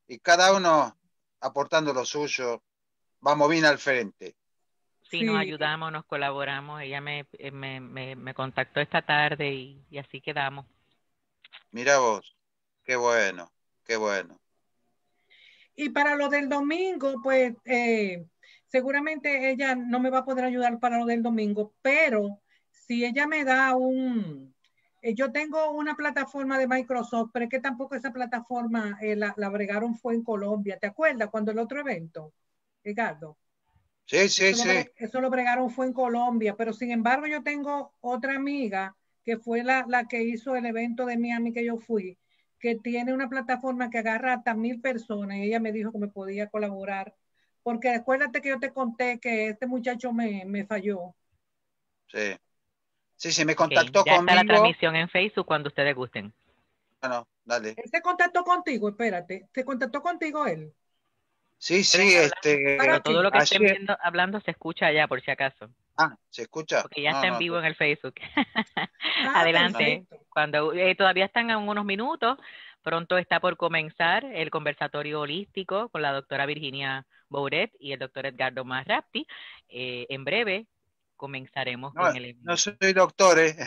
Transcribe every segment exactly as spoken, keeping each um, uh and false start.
y cada uno aportando lo suyo, vamos bien al frente. Sí, nos Sí, ayudamos, nos colaboramos. Ella me, eh, me, me, me contactó esta tarde y, y así quedamos. Mirá vos, qué bueno, qué bueno. y para lo del domingo, pues eh, seguramente ella no me va a poder ayudar para lo del domingo, pero si ella me da un... eh, yo tengo una plataforma de Microsoft, pero es que tampoco esa plataforma eh, la, la bregaron fue en Colombia. ¿Te acuerdas cuando el otro evento, Ricardo? Sí, sí, Eso lo, sí. bre- eso lo bregaron fue en Colombia, pero sin embargo yo tengo otra amiga que fue la, la que hizo el evento de Miami que yo fui, que tiene una plataforma que agarra hasta mil personas y ella me dijo que me podía colaborar, porque acuérdate que yo te conté que este muchacho me, me falló. Sí, sí, sí, me Ok, contactó ya está la conmigo. transmisión en Facebook cuando ustedes gusten. Bueno, dale. Él se contactó contigo, espérate, se contactó contigo él. Sí, Pueden sí, hablar, pero ¿Para este, todo qué? lo que estén ayer. viendo, hablando se escucha allá por si acaso, Ah, ¿se escucha? porque ya No, está en no, vivo no. en el Facebook. Ah, No. Adelante. perfecto. Cuando eh, todavía están en unos minutos, pronto está por comenzar el conversatorio holístico con la doctora Virginia Bouret y el doctor Edgardo Marrapti. Eh, en breve comenzaremos No, con el no evento. soy doctor, ¿eh?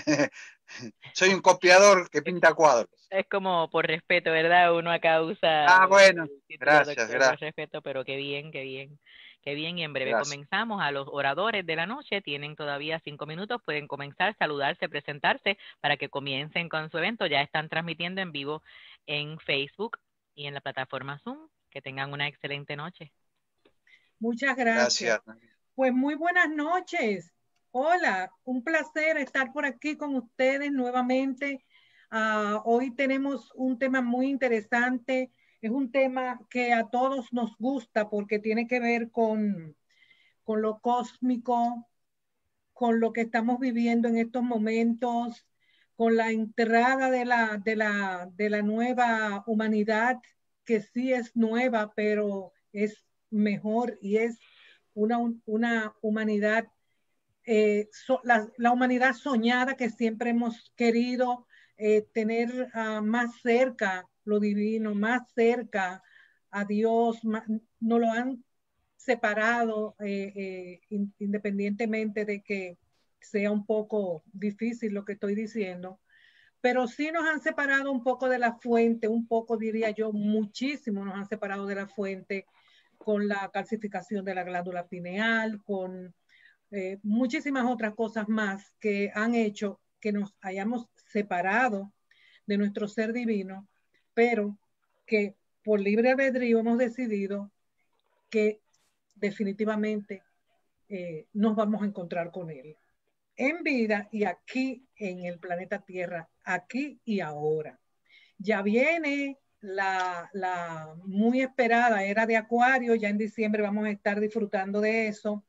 Soy un copiador que Es, pinta cuadros. es como por respeto, ¿verdad? Uno acá usa Ah, bueno, el título de gracias, doctor por gracias, respeto, pero qué bien, qué bien. Qué bien, y en breve gracias. comenzamos. A los oradores de la noche tienen todavía cinco minutos, pueden comenzar, saludarse, presentarse para que comiencen con su evento. Ya están transmitiendo en vivo en Facebook y en la plataforma Zoom. Que tengan una excelente noche. Muchas gracias. Gracias. Pues muy buenas noches. Hola, un placer estar por aquí con ustedes nuevamente. Uh, hoy tenemos un tema muy interesante. Es un tema que a todos nos gusta porque tiene que ver con, con lo cósmico, con lo que estamos viviendo en estos momentos, con la entrada de la, de la, de la nueva humanidad, que sí es nueva, pero es mejor y es una, una humanidad, eh, so, la, la, humanidad soñada que siempre hemos querido eh, tener uh, más cerca lo divino, más cerca a Dios, más, no lo han separado eh, eh, in, independientemente de que sea un poco difícil lo que estoy diciendo, pero sí nos han separado un poco de la fuente, un poco diría yo, muchísimo nos han separado de la fuente con la calcificación de la glándula pineal, con eh, muchísimas otras cosas más que han hecho que nos hayamos separado de nuestro ser divino, pero que por libre albedrío hemos decidido que definitivamente eh, nos vamos a encontrar con él en vida y aquí en el planeta Tierra, aquí y ahora. Ya viene la, la muy esperada era de Acuario, ya en diciembre vamos a estar disfrutando de eso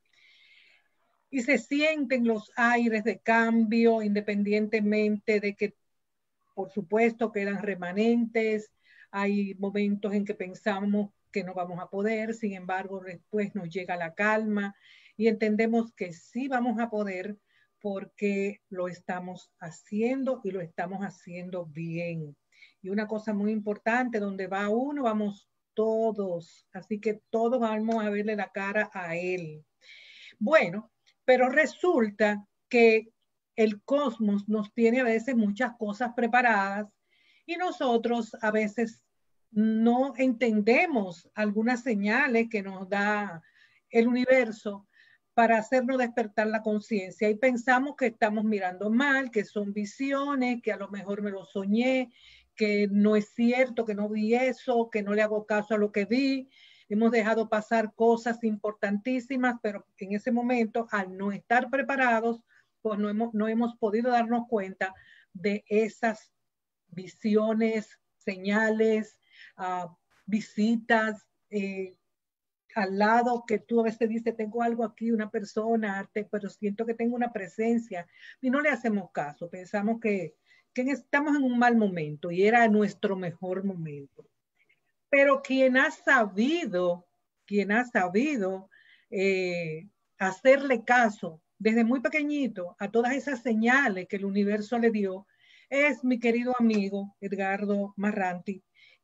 y se sienten los aires de cambio independientemente de que, por supuesto, quedan remanentes, hay momentos en que pensamos que no vamos a poder, sin embargo, después nos llega la calma y entendemos que sí vamos a poder porque lo estamos haciendo y lo estamos haciendo bien. Y una cosa muy importante, donde va uno, vamos todos, así que todos vamos a verle la cara a él. Bueno, pero resulta que el cosmos nos tiene a veces muchas cosas preparadas y nosotros a veces no entendemos algunas señales que nos da el universo para hacernos despertar la conciencia y pensamos que estamos mirando mal, que son visiones, que a lo mejor me lo soñé, que no es cierto, que no vi eso, que no le hago caso a lo que vi. Hemos dejado pasar cosas importantísimas, pero en ese momento, al no estar preparados, pues no hemos, no hemos podido darnos cuenta de esas visiones, señales, uh, visitas, eh, al lado que tú a veces dices, tengo algo aquí, una persona, arte, pero siento que tengo una presencia y no le hacemos caso, pensamos que, que estamos en un mal momento y era nuestro mejor momento. Pero quien ha sabido, quien ha sabido eh, hacerle caso desde muy pequeñito a todas esas señales que el universo le dio, es mi querido amigo Edgardo Marranti,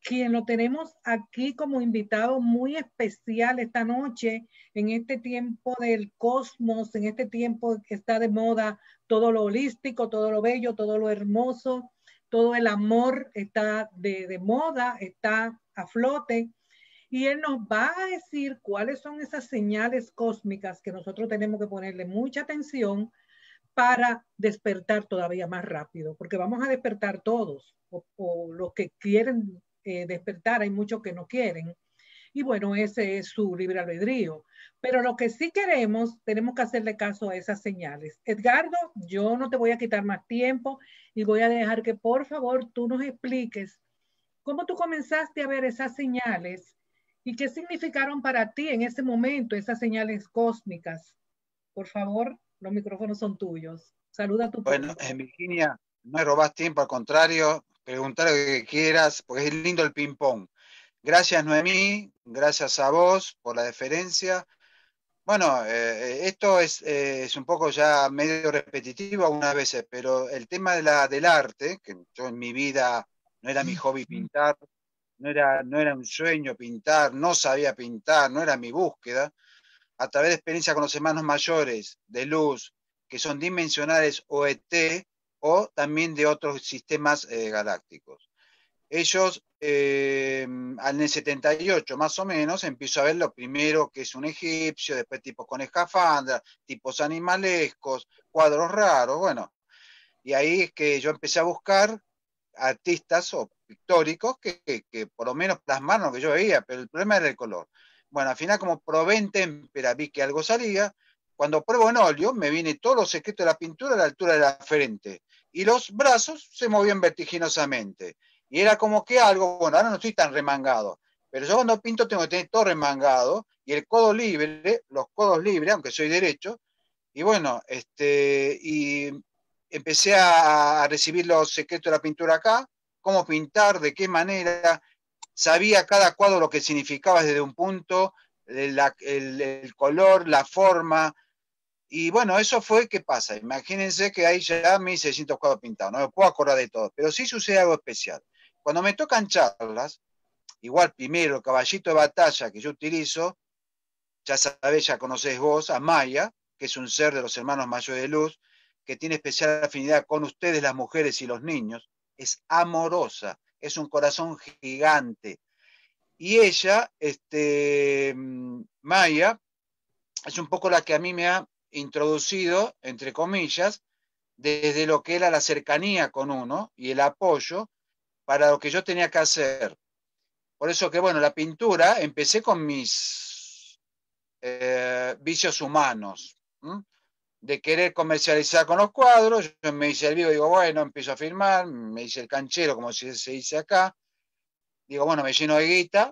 quien lo tenemos aquí como invitado muy especial esta noche, en este tiempo del cosmos, en este tiempo que está de moda todo lo holístico, todo lo bello, todo lo hermoso, todo el amor está de, de moda, está a flote. Y él nos va a decir cuáles son esas señales cósmicas que nosotros tenemos que ponerle mucha atención para despertar todavía más rápido, porque vamos a despertar todos, o, o los que quieren eh, despertar, hay muchos que no quieren, y bueno, ese es su libre albedrío. Pero lo que sí queremos, tenemos que hacerle caso a esas señales. Edgardo, yo no te voy a quitar más tiempo y voy a dejar que por favor tú nos expliques cómo tú comenzaste a ver esas señales y qué significaron para ti en ese momento esas señales cósmicas. Por favor, los micrófonos son tuyos. Saluda a tu Bueno, público. en Virginia, no me robás tiempo, al contrario, preguntar lo que quieras, porque es lindo el ping-pong. Gracias, Noemí, gracias a vos por la deferencia. Bueno, eh, esto es, eh, es un poco ya medio repetitivo algunas veces, pero el tema de la, del arte, que yo en mi vida no era mi hobby pintar, no era, no era un sueño pintar, no sabía pintar, no era mi búsqueda, a través de experiencia con los hermanos mayores de luz, que son dimensionales o E T, o también de otros sistemas eh, galácticos. Ellos, eh, en el setenta y ocho más o menos, empiezo a ver lo primero que es un egipcio, después tipos con escafandra, tipos animalescos, cuadros raros, bueno. Y ahí es que yo empecé a buscar artistas o pictóricos que, que, que por lo menos plasmaron lo que yo veía, pero el problema era el color. Bueno, al final como probé en témpera, vi que algo salía. Cuando pruebo en óleo, me viene todos los secretos de la pintura a la altura de la frente. Y los brazos se movían vertiginosamente. Y era como que algo, bueno, ahora no estoy tan remangado, pero yo cuando pinto tengo que tener todo remangado y el codo libre, los codos libres, aunque soy derecho. Y bueno, este, y empecé a, a recibir los secretos de la pintura acá, cómo pintar, de qué manera. Sabía cada cuadro lo que significaba desde un punto, la, el, el color, la forma. Y bueno, eso fue, ¿qué pasa? Imagínense que hay ya mil seiscientos cuadros pintados, no me puedo acordar de todo, pero sí sucede algo especial. Cuando me tocan charlas, igual primero el caballito de batalla que yo utilizo, ya sabés, ya conocés vos, a Maya, que es un ser de los hermanos mayores de luz, que tiene especial afinidad con ustedes, las mujeres y los niños, es amorosa, es un corazón gigante. Y ella, este, Maya, es un poco la que a mí me ha introducido, entre comillas, desde lo que era la cercanía con uno y el apoyo para lo que yo tenía que hacer. Por eso que, bueno, la pintura, empecé con mis eh, vicios humanos, ¿m? de querer comercializar con los cuadros. Yo me hice el vivo, digo, bueno, empiezo a firmar, me hice el canchero, como se dice acá. Digo, bueno, me lleno de guita.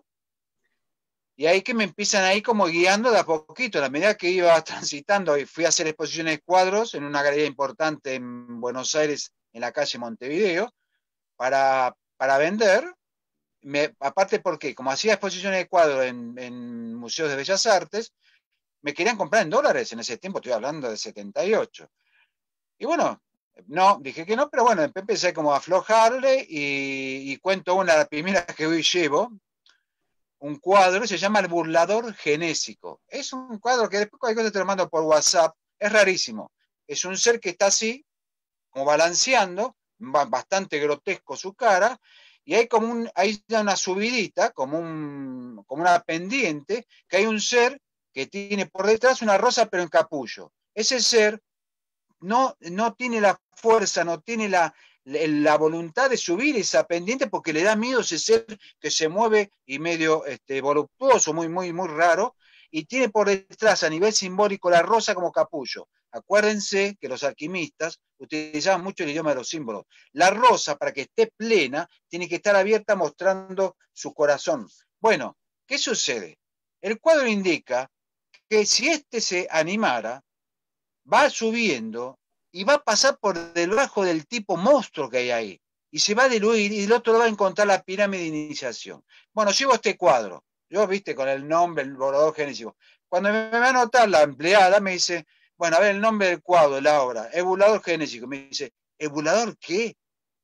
Y ahí que me empiezan ahí como guiando de a poquito. A la medida que iba transitando y fui a hacer exposiciones de cuadros en una galería importante en Buenos Aires, en la calle Montevideo, para, para vender. Me, aparte porque como hacía exposiciones de cuadros en, en museos de bellas artes, me querían comprar en dólares en ese tiempo, estoy hablando de setenta y ocho. Y bueno, no, dije que no, pero bueno, empecé como a aflojarle y, y cuento una de las primeras que hoy llevo, un cuadro, se llama El Burlador Genésico. Es un cuadro que después cualquier cosa te lo mando por WhatsApp, es rarísimo. Es un ser que está así, como balanceando, bastante grotesco su cara, y hay como un, hay una subidita, como, un, como una pendiente, que hay un ser que tiene por detrás una rosa pero en capullo. Ese ser no, no tiene la fuerza, no tiene la, la, la voluntad de subir esa pendiente porque le da miedo ese ser que se mueve y medio este, voluptuoso, muy, muy, muy raro, y tiene por detrás a nivel simbólico la rosa como capullo. Acuérdense que los alquimistas utilizaban mucho el idioma de los símbolos. La rosa, para que esté plena, tiene que estar abierta mostrando su corazón. Bueno, ¿qué sucede? El cuadro indica que si este se animara, va subiendo y va a pasar por debajo del tipo monstruo que hay ahí. Y se va a diluir y del otro lado va a encontrar la pirámide de iniciación. Bueno, llevo este cuadro. Yo, viste, con el nombre, el borrador genésico. Cuando me va a anotar la empleada, me dice, bueno, a ver el nombre del cuadro, de la obra, ebulador genésico. Me dice, ¿ebulador qué?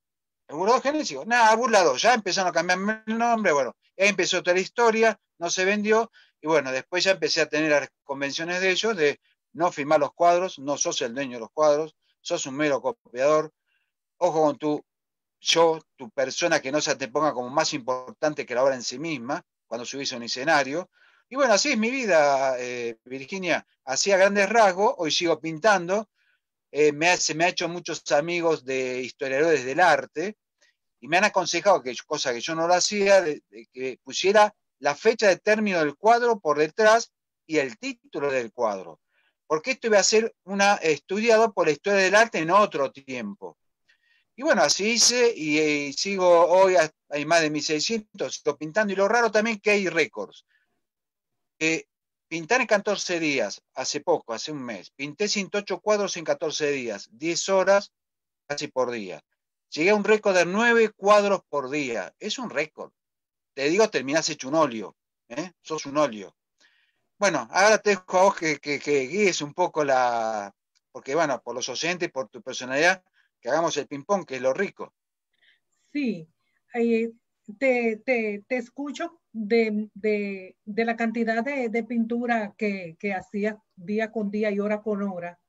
El burlador genésico, nada, burlador, ya empezaron a cambiarme el nombre, bueno, ahí empezó toda la historia, no se vendió, y bueno, después ya empecé a tener las convenciones de ellos de no firmar los cuadros, no sos el dueño de los cuadros, sos un mero copiador, ojo con tu yo, tu persona, que no se te ponga como más importante que la obra en sí misma, cuando subís a un escenario. Y bueno, así es mi vida, eh, Virginia, así a grandes rasgos, hoy sigo pintando, eh, me hace, me ha hecho muchos amigos de historiadores del arte, y me han aconsejado, que cosa que yo no lo hacía, de, de que pusiera la fecha de término del cuadro por detrás y el título del cuadro. Porque esto iba a ser una, estudiado por la historia del arte en otro tiempo. Y bueno, así hice y, y sigo hoy, hay más de mil seiscientos, sigo pintando. Y lo raro también que hay récords. Eh, pintar en catorce días, hace poco, hace un mes, pinté ciento ocho cuadros en catorce días, diez horas casi por día. Llegué a un récord de nueve cuadros por día. Es un récord. Te digo, terminás hecho un óleo. ¿eh? Sos un óleo. Bueno, ahora te dejo a vos que, que, que guíes un poco la... Porque bueno, por los oyentes, por tu personalidad, que hagamos el ping-pong, que es lo rico. Sí, eh, te, te, te escucho de, de, de la cantidad de, de pintura que, que hacías día con día y hora con hora.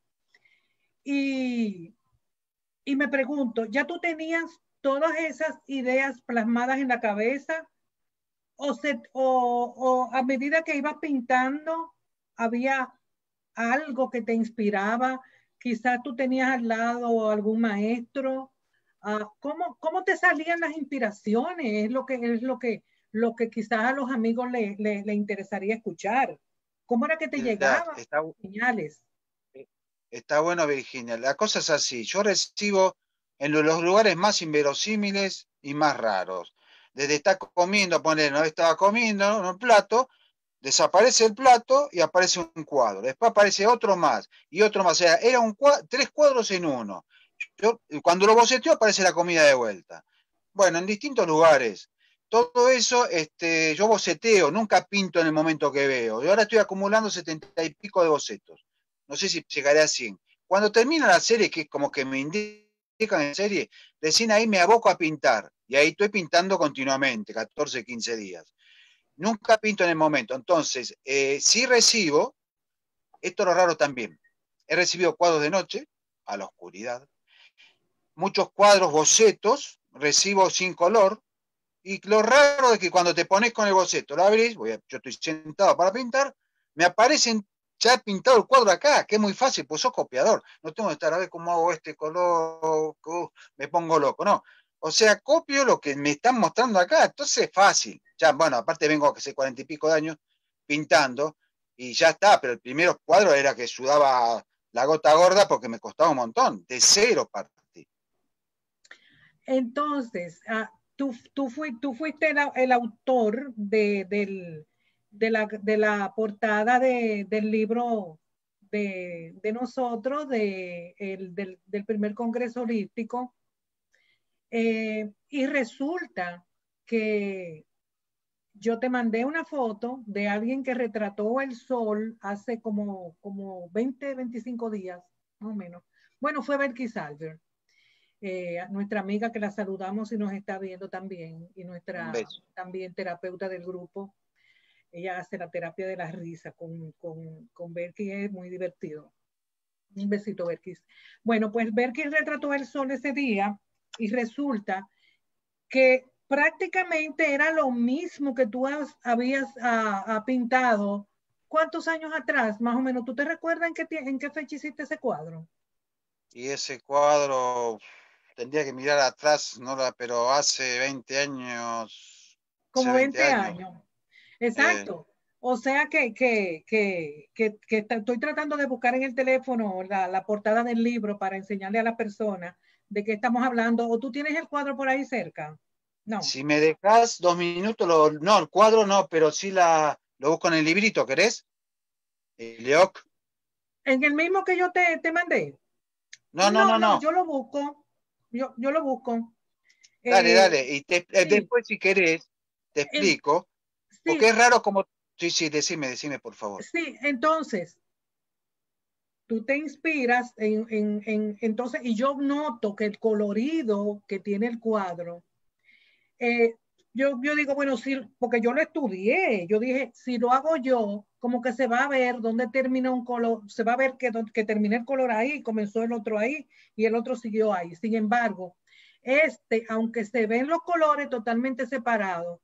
Y, y me pregunto, ¿ya tú tenías todas esas ideas plasmadas en la cabeza? ¿O, se, o, o a medida que ibas pintando, había algo que te inspiraba? Quizás tú tenías al lado algún maestro. Uh, ¿cómo, ¿Cómo te salían las inspiraciones? Es lo que, es lo que, lo que quizás a los amigos le, le, le interesaría escuchar. ¿Cómo era que te Mira, llegaban está, señales? está bueno, Virginia. La cosa es así. Yo recibo en los lugares más inverosímiles y más raros. Desde estar comiendo, poner, no estaba comiendo en un plato, desaparece el plato y aparece un cuadro. Después aparece otro más y otro más. O sea, era un cuadro, tres cuadros en uno. Yo, cuando lo boceteo aparece la comida de vuelta. Bueno, en distintos lugares. Todo eso, este, yo boceteo, nunca pinto en el momento que veo. Y ahora estoy acumulando setenta y pico de bocetos. No sé si llegaré a cien. Cuando termina la serie, que es como que me indican en serie, recién ahí me aboco a pintar. Y ahí estoy pintando continuamente, catorce, quince días. Nunca pinto en el momento. Entonces, eh, sí recibo, esto es lo raro también, he recibido cuadros de noche, a la oscuridad, muchos cuadros, bocetos, recibo sin color, y lo raro es que cuando te pones con el boceto, lo abrís, voy a, yo estoy sentado para pintar, me aparecen ya pintado el cuadro acá, que es muy fácil, pues sos copiador, no tengo que estar a ver cómo hago este color, uh, me pongo loco, no. O sea, copio lo que me están mostrando acá, entonces es fácil. Ya, bueno, aparte vengo hace cuarenta y pico de años pintando, y ya está, pero el primer cuadro era que sudaba la gota gorda porque me costaba un montón, de cero partí. Entonces, ah, tú, tú, fui, tú fuiste el, el autor de, del, de, la, de la portada de, del libro de, de nosotros, de, el, del, del primer Congreso Holístico, eh, y resulta que yo te mandé una foto de alguien que retrató el sol hace como, como veinte, veinticinco días, más o menos. Bueno, fue Berkey Salver. Eh, nuestra amiga que la saludamos y nos está viendo también, y nuestra también terapeuta del grupo. Ella hace la terapia de la risa con, con, con Berkey, es muy divertido. Un besito, Berkey. Bueno, pues Berkey retrató el sol ese día y resulta que prácticamente era lo mismo que tú has, habías a, a pintado. ¿Cuántos años atrás, más o menos? ¿Tú te recuerdas en qué, en qué fecha hiciste ese cuadro? Y ese cuadro, tendría que mirar atrás, ¿no? Pero hace veinte años. Como Hace veinte veinte años. años. Eh, Exacto. O sea que, que, que, que, que estoy tratando de buscar en el teléfono la, la portada del libro para enseñarle a la persona de qué estamos hablando. ¿O tú tienes el cuadro por ahí cerca? No. si me dejas dos minutos, lo, no, el cuadro no, pero sí la, lo busco en el librito, ¿querés? El Leoc. ¿En el mismo que yo te, te mandé? No, no, No, no, no, no. yo lo busco. Yo, yo lo busco. Dale, Eh, dale. Y te, eh, sí, después, si querés, te el, explico. Porque sí, es raro como. Sí, sí, decime, decime, por favor. sí. Entonces, tú te inspiras en, en, en, entonces, y yo noto que el colorido que tiene el cuadro, eh, yo, yo digo, bueno, sí, porque yo lo estudié, yo dije, si lo hago yo, como que se va a ver dónde termina un color, se va a ver que, que terminé el color ahí, comenzó el otro ahí, y el otro siguió ahí. Sin embargo, este, aunque se ven los colores totalmente separados,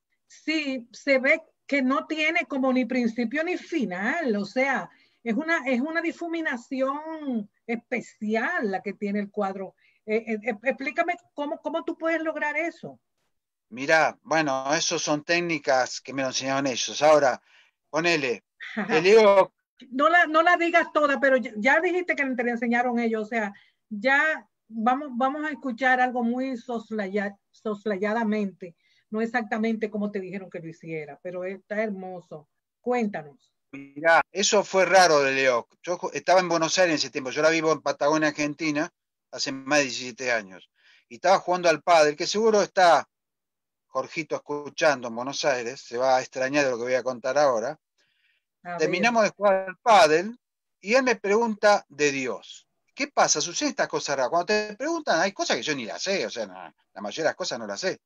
sí se ve que no tiene como ni principio ni final, o sea, es una, es una difuminación especial la que tiene el cuadro. Eh, eh, eh, explícame cómo, cómo tú puedes lograr eso. Mirá, bueno, eso son técnicas que me lo enseñaron ellos. Ahora, ponele, el Leo. No la, no la digas toda, pero ya, ya dijiste que te la enseñaron ellos, o sea, ya vamos, vamos a escuchar algo muy soslaya, soslayadamente, no exactamente como te dijeron que lo hiciera, pero está hermoso. Cuéntanos. Mirá, eso fue raro de Leo. Yo estaba en Buenos Aires en ese tiempo, yo ahora vivo en Patagonia, Argentina, hace más de diecisiete años, y estaba jugando al pádel, que seguro está Jorgito escuchando en Buenos Aires, se va a extrañar de lo que voy a contar ahora. A Terminamos ver. de jugar al pádel y él me pregunta de Dios. ¿Qué pasa? Suceden estas cosas raras. Cuando te preguntan, hay cosas que yo ni las sé, o sea, no, la mayoría de las cosas no las sé.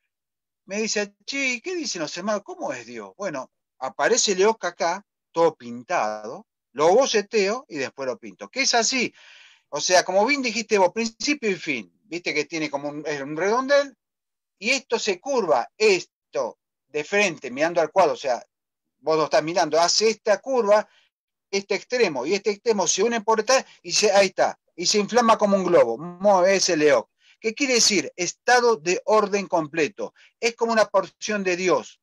Me dice, che, ¿qué dicen los hermanos? ¿Cómo es Dios? Bueno, aparece Leoca acá, todo pintado, lo boceteo y después lo pinto. ¿Qué es así? O sea, como bien dijiste vos, principio y fin. Viste que tiene como un, un redondel y esto se curva, esto de frente, mirando al cuadro, o sea, vos lo estás mirando, hace esta curva, este extremo y este extremo se unen por detrás y se, ahí está, y se inflama como un globo, mueve ese Leoc. ¿Qué quiere decir? Estado de orden completo. Es como una porción de Dios.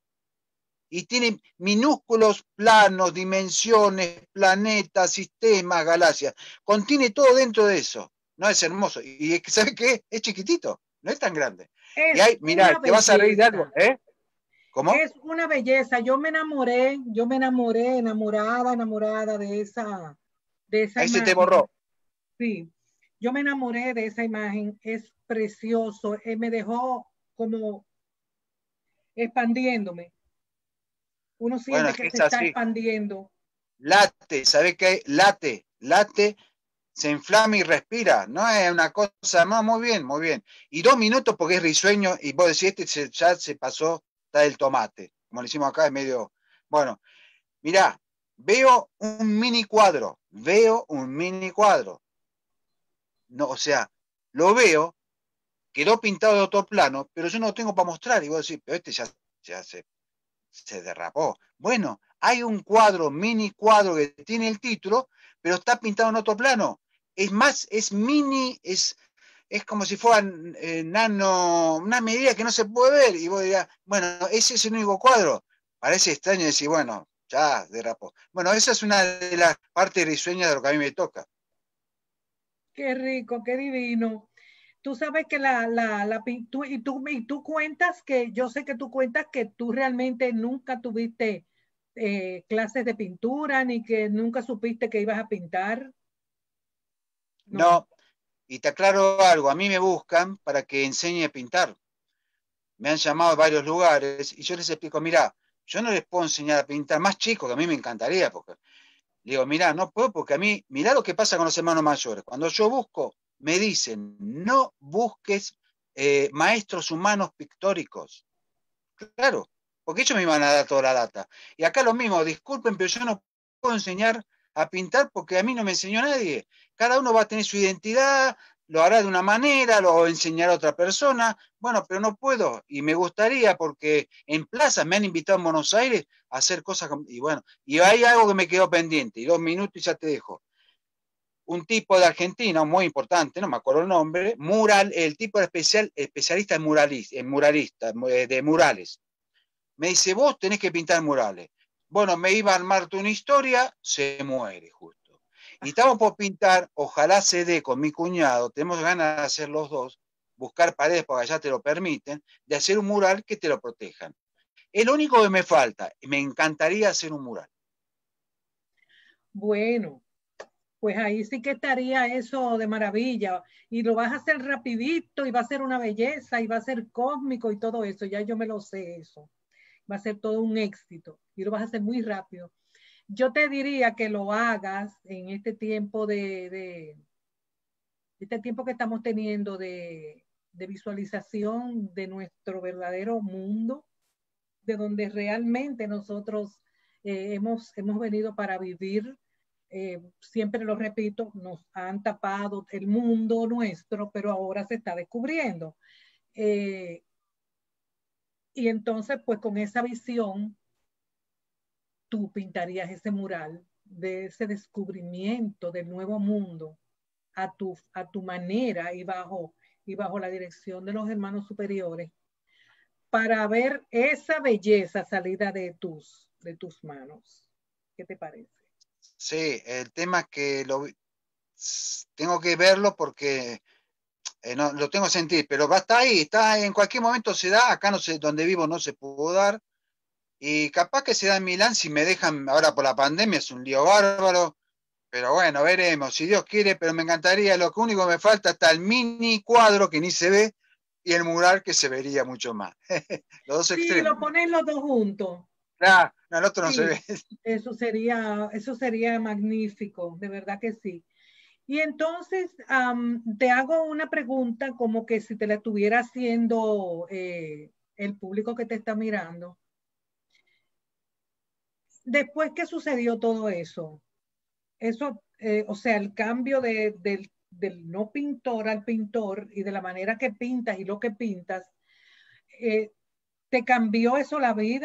Y tiene minúsculos planos, dimensiones, planetas, sistemas, galaxias. Contiene todo dentro de eso. No es hermoso. Y ¿sabes qué? Es chiquitito. No es tan grande. Es y hay, mirá, te vas a reír de algo, ¿eh? ¿Cómo? Es una belleza. Yo me enamoré, yo me enamoré, enamorada, enamorada de esa, de esa Ahí imagen. se te borró. Sí, yo me enamoré de esa imagen. Es precioso. Eh, me dejó como expandiéndome. Uno siente Bueno, que es se está así. expandiendo. Late, ¿sabés qué? Late, late, se inflama y respira. No es una cosa, no, muy bien, muy bien. Y dos minutos porque es risueño y vos decís, este se, ya se pasó, está del tomate. Como le hicimos acá, es medio. Bueno, mirá, veo un mini cuadro, veo un mini cuadro. No, o sea, lo veo, quedó pintado de otro plano, pero yo no lo tengo para mostrar. Y vos decís, pero este ya, ya se, se derrapó. Bueno, hay un cuadro, mini cuadro que tiene el título, pero está pintado en otro plano. Es más, es mini, es, es como si fuera eh, nano, una medida que no se puede ver. Y vos dirás, bueno, ese es el único cuadro. Parece extraño decir, bueno, ya derrapó. Bueno, esa es una de las partes risueñas de lo que a mí me toca. Qué rico, qué divino. Tú sabes que la, la, la tú, y, tú, y tú cuentas que, yo sé que tú cuentas que tú realmente nunca tuviste eh, clases de pintura, ni que nunca supiste que ibas a pintar. No. no, y te aclaro algo, a mí me buscan para que enseñe a pintar. Me han llamado a varios lugares y yo les explico, mira, yo no les puedo enseñar a pintar, más chicos, que a mí me encantaría, porque digo, mira, no puedo, porque a mí, mirá lo que pasa con los hermanos mayores. Cuando yo busco, me dicen, no busques eh, maestros humanos pictóricos. Claro, porque ellos me iban a dar toda la data. Y acá lo mismo, disculpen, pero yo no puedo enseñar a pintar porque a mí no me enseñó nadie. Cada uno va a tener su identidad, lo hará de una manera, lo enseñará a otra persona. Bueno, pero no puedo. Y me gustaría porque en plazas me han invitado en Buenos Aires a hacer cosas. Y bueno, y hay algo que me quedó pendiente. Y dos minutos y ya te dejo. Un tipo de Argentina muy importante, no me acuerdo el nombre, mural, el tipo de especial, especialista en, muralista, en muralista, de murales. Me dice, vos tenés que pintar murales. Bueno, me iba a armarte una historia, se muere justo. Y estamos por pintar, ojalá se dé con mi cuñado, tenemos ganas de hacer los dos, buscar paredes porque allá te lo permiten, de hacer un mural que te lo protejan. Es lo único que me falta, me encantaría hacer un mural. Bueno, pues ahí sí que estaría eso de maravilla. Y lo vas a hacer rapidito y va a ser una belleza y va a ser cósmico y todo eso. Ya yo me lo sé eso. Va a ser todo un éxito y lo vas a hacer muy rápido. yo te diría que lo hagas en este tiempo de, de este tiempo que estamos teniendo de, de visualización de nuestro verdadero mundo, de donde realmente nosotros eh, hemos, hemos venido para vivir. Eh, siempre lo repito, nos han tapado el mundo nuestro, pero ahora se está descubriendo. Eh, y entonces, pues con esa visión, tú pintarías ese mural de ese descubrimiento del nuevo mundo a tu, a tu manera y bajo, y bajo la dirección de los hermanos superiores, para ver esa belleza salida de tus, de tus manos. ¿Qué te parece? Sí, el tema es que lo, tengo que verlo porque eh, no, lo tengo que sentir, pero va a estar ahí, está en cualquier momento se da, acá no sé, donde vivo no se pudo dar, y capaz que se da en Milán si me dejan, ahora por la pandemia es un lío bárbaro, pero bueno, veremos, si Dios quiere, pero me encantaría, lo que único que me falta está el mini cuadro que ni se ve y el mural que se vería mucho más. Los dos Sí, extremos. lo ponen los dos juntos. Claro, no, el otro no Sí, se ve. eso sería, eso sería magnífico, de verdad que sí. Y entonces um, te hago una pregunta como que si te la estuviera haciendo eh, el público que te está mirando. Después que sucedió todo eso, eso, eh, o sea, el cambio de, del, del no pintor al pintor y de la manera que pintas y lo que pintas, eh, ¿te cambió eso la vida?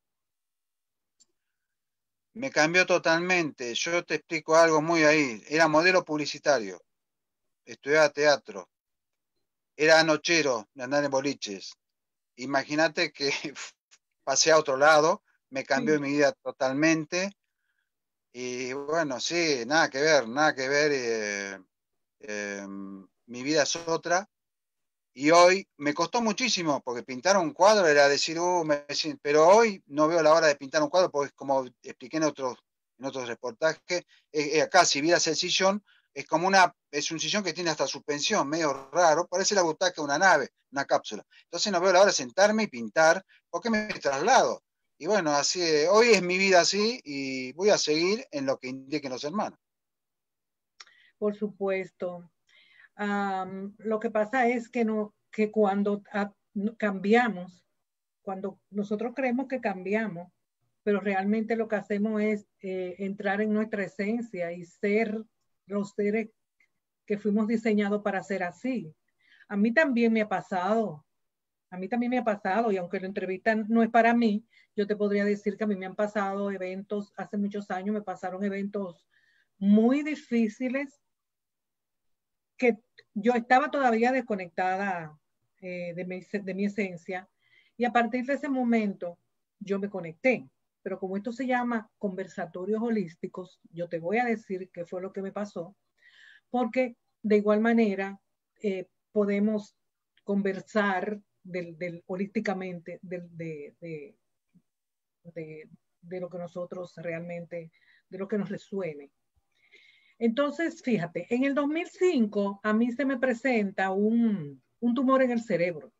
Me cambió totalmente. Yo te explico algo muy ahí. Era modelo publicitario, estudiaba teatro, era nochero de andar en boliches. Imagínate que pasé a otro lado, me cambió Sí. mi vida totalmente. Y bueno, sí, nada que ver, nada que ver. Eh, eh, mi vida es otra. Y hoy me costó muchísimo, porque pintar un cuadro era decir, uh, me- pero hoy no veo la hora de pintar un cuadro, porque como expliqué en otros, en otros reportajes, eh, eh, acá si vieras el sillón, es como una, es un sillón que tiene hasta suspensión, medio raro, parece la butaca de una nave, una cápsula. Entonces no veo la hora de sentarme y pintar, porque me traslado. Y bueno, así, eh, hoy es mi vida así, y voy a seguir en lo que indiquen los hermanos. Por supuesto. Um, lo que pasa es que, no, que cuando a, no, cambiamos, cuando nosotros creemos que cambiamos, pero realmente lo que hacemos es eh, entrar en nuestra esencia y ser los seres que fuimos diseñados para ser así. A mí también me ha pasado, a mí también me ha pasado, y aunque la entrevista no es para mí, yo te podría decir que a mí me han pasado eventos, hace muchos años me pasaron eventos muy difíciles que yo estaba todavía desconectada eh, de, mi, de mi esencia, y a partir de ese momento yo me conecté. Pero como esto se llama conversatorios holísticos, yo te voy a decir qué fue lo que me pasó, porque de igual manera eh, podemos conversar del, del, holísticamente del, de, de, de, de lo que nosotros realmente, de lo que nos resuene. Entonces, fíjate, en el dos mil cinco a mí se me presenta un, un tumor en el cerebro.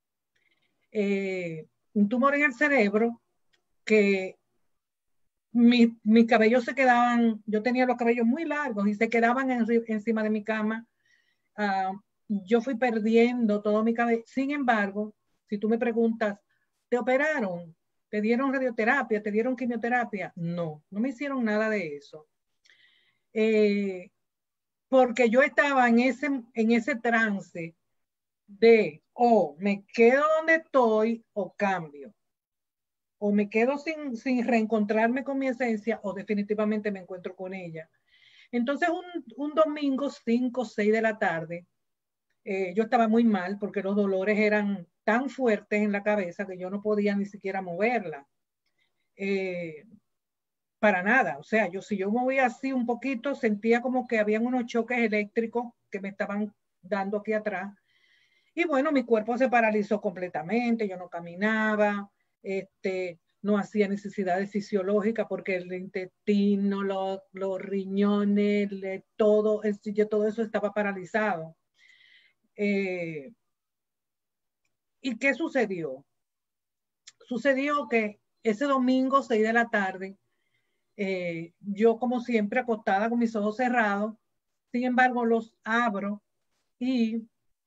Eh, un tumor en el cerebro que mis mi cabellos se quedaban, yo tenía los cabellos muy largos y se quedaban en, encima de mi cama. Uh, yo fui perdiendo todo mi cabello. Sin embargo, si tú me preguntas, ¿te operaron? ¿Te dieron radioterapia? ¿Te dieron quimioterapia? No, no me hicieron nada de eso. Eh, porque yo estaba en ese, en ese trance de o oh, me quedo donde estoy o cambio, o me quedo sin, sin reencontrarme con mi esencia o definitivamente me encuentro con ella. Entonces un, un domingo cinco o seis de la tarde, eh, yo estaba muy mal porque los dolores eran tan fuertes en la cabeza que yo no podía ni siquiera moverla. Eh, para nada, o sea, yo si yo movía así un poquito, sentía como que habían unos choques eléctricos que me estaban dando aquí atrás. Y bueno, mi cuerpo se paralizó completamente, yo no caminaba, este, no hacía necesidades fisiológicas porque el intestino, los, los riñones, le, todo, el, todo eso estaba paralizado. Eh, ¿Y qué sucedió? Sucedió que ese domingo, seis de la tarde, Eh, yo, como siempre, acostada con mis ojos cerrados, sin embargo, los abro y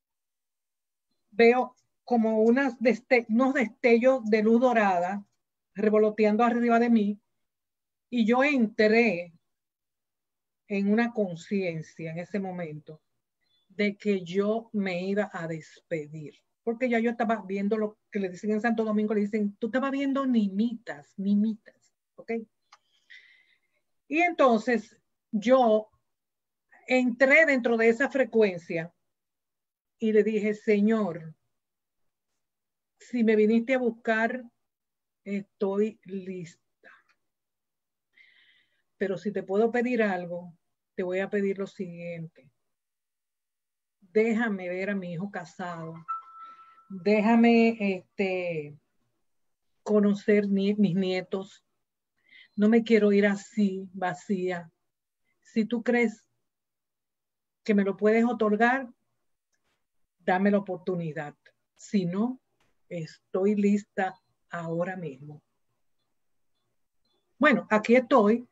veo como unas deste unos destellos de luz dorada revoloteando arriba de mí, y yo entré en una conciencia en ese momento de que yo me iba a despedir, porque ya yo estaba viendo lo que le dicen en Santo Domingo, le dicen, tú estabas viendo nimitas, nimitas, ¿ok? Y entonces yo entré dentro de esa frecuencia y le dije, Señor, si me viniste a buscar, estoy lista. Pero si te puedo pedir algo, te voy a pedir lo siguiente. Déjame ver a mi hijo casado. Déjame este, conocer ni mis nietos. No me quiero ir así, vacía. Si tú crees que me lo puedes otorgar, dame la oportunidad. Si no, estoy lista ahora mismo. Bueno, aquí estoy.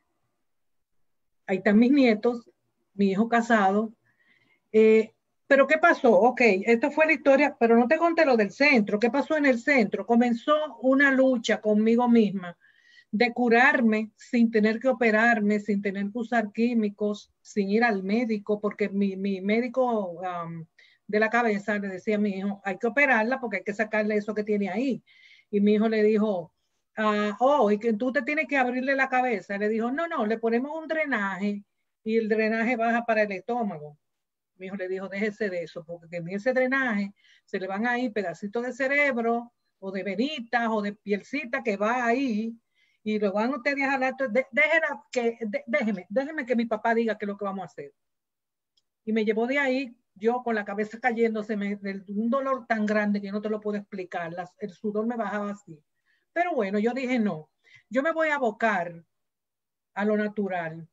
Ahí están mis nietos, mi hijo casado. Eh, pero ¿qué pasó? Ok, esta fue la historia, pero no te conté lo del centro. ¿Qué pasó en el centro? Comenzó una lucha conmigo misma de curarme sin tener que operarme, sin tener que usar químicos, sin ir al médico, porque mi, mi médico um, de la cabeza le decía a mi hijo, hay que operarla porque hay que sacarle eso que tiene ahí. Y mi hijo le dijo, uh, oh, y que tú te tienes que abrirle la cabeza. Le dijo, no, no, le ponemos un drenaje y el drenaje baja para el estómago. Mi hijo le dijo, déjese de eso, porque en ese drenaje se le van a ir pedacitos de cerebro o de venitas o de pielcita que va ahí y lo van ustedes a jalar. De, déjela que, de, déjeme, déjeme que mi papá diga qué es lo que vamos a hacer. Y me llevó de ahí, yo con la cabeza cayéndose, me, de un dolor tan grande que no te lo puedo explicar, las, el sudor me bajaba así. Pero bueno, yo dije, no, yo me voy a abocar a lo natural.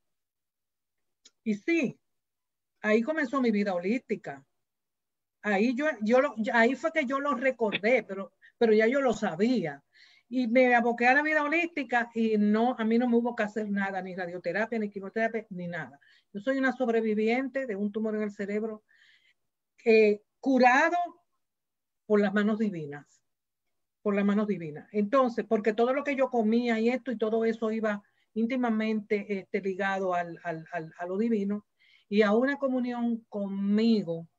Y sí, ahí comenzó mi vida holística. Ahí, yo, yo lo, ahí fue que yo lo recordé, pero, pero ya yo lo sabía. Y me aboqué a la vida holística y no, a mí no me hubo que hacer nada, ni radioterapia, ni quimioterapia, ni nada. Yo soy una sobreviviente de un tumor en el cerebro eh, curado por las manos divinas, por las manos divinas. Entonces, porque todo lo que yo comía y esto y todo eso iba íntimamente este, ligado al, al, al, a lo divino y a una comunión conmigo,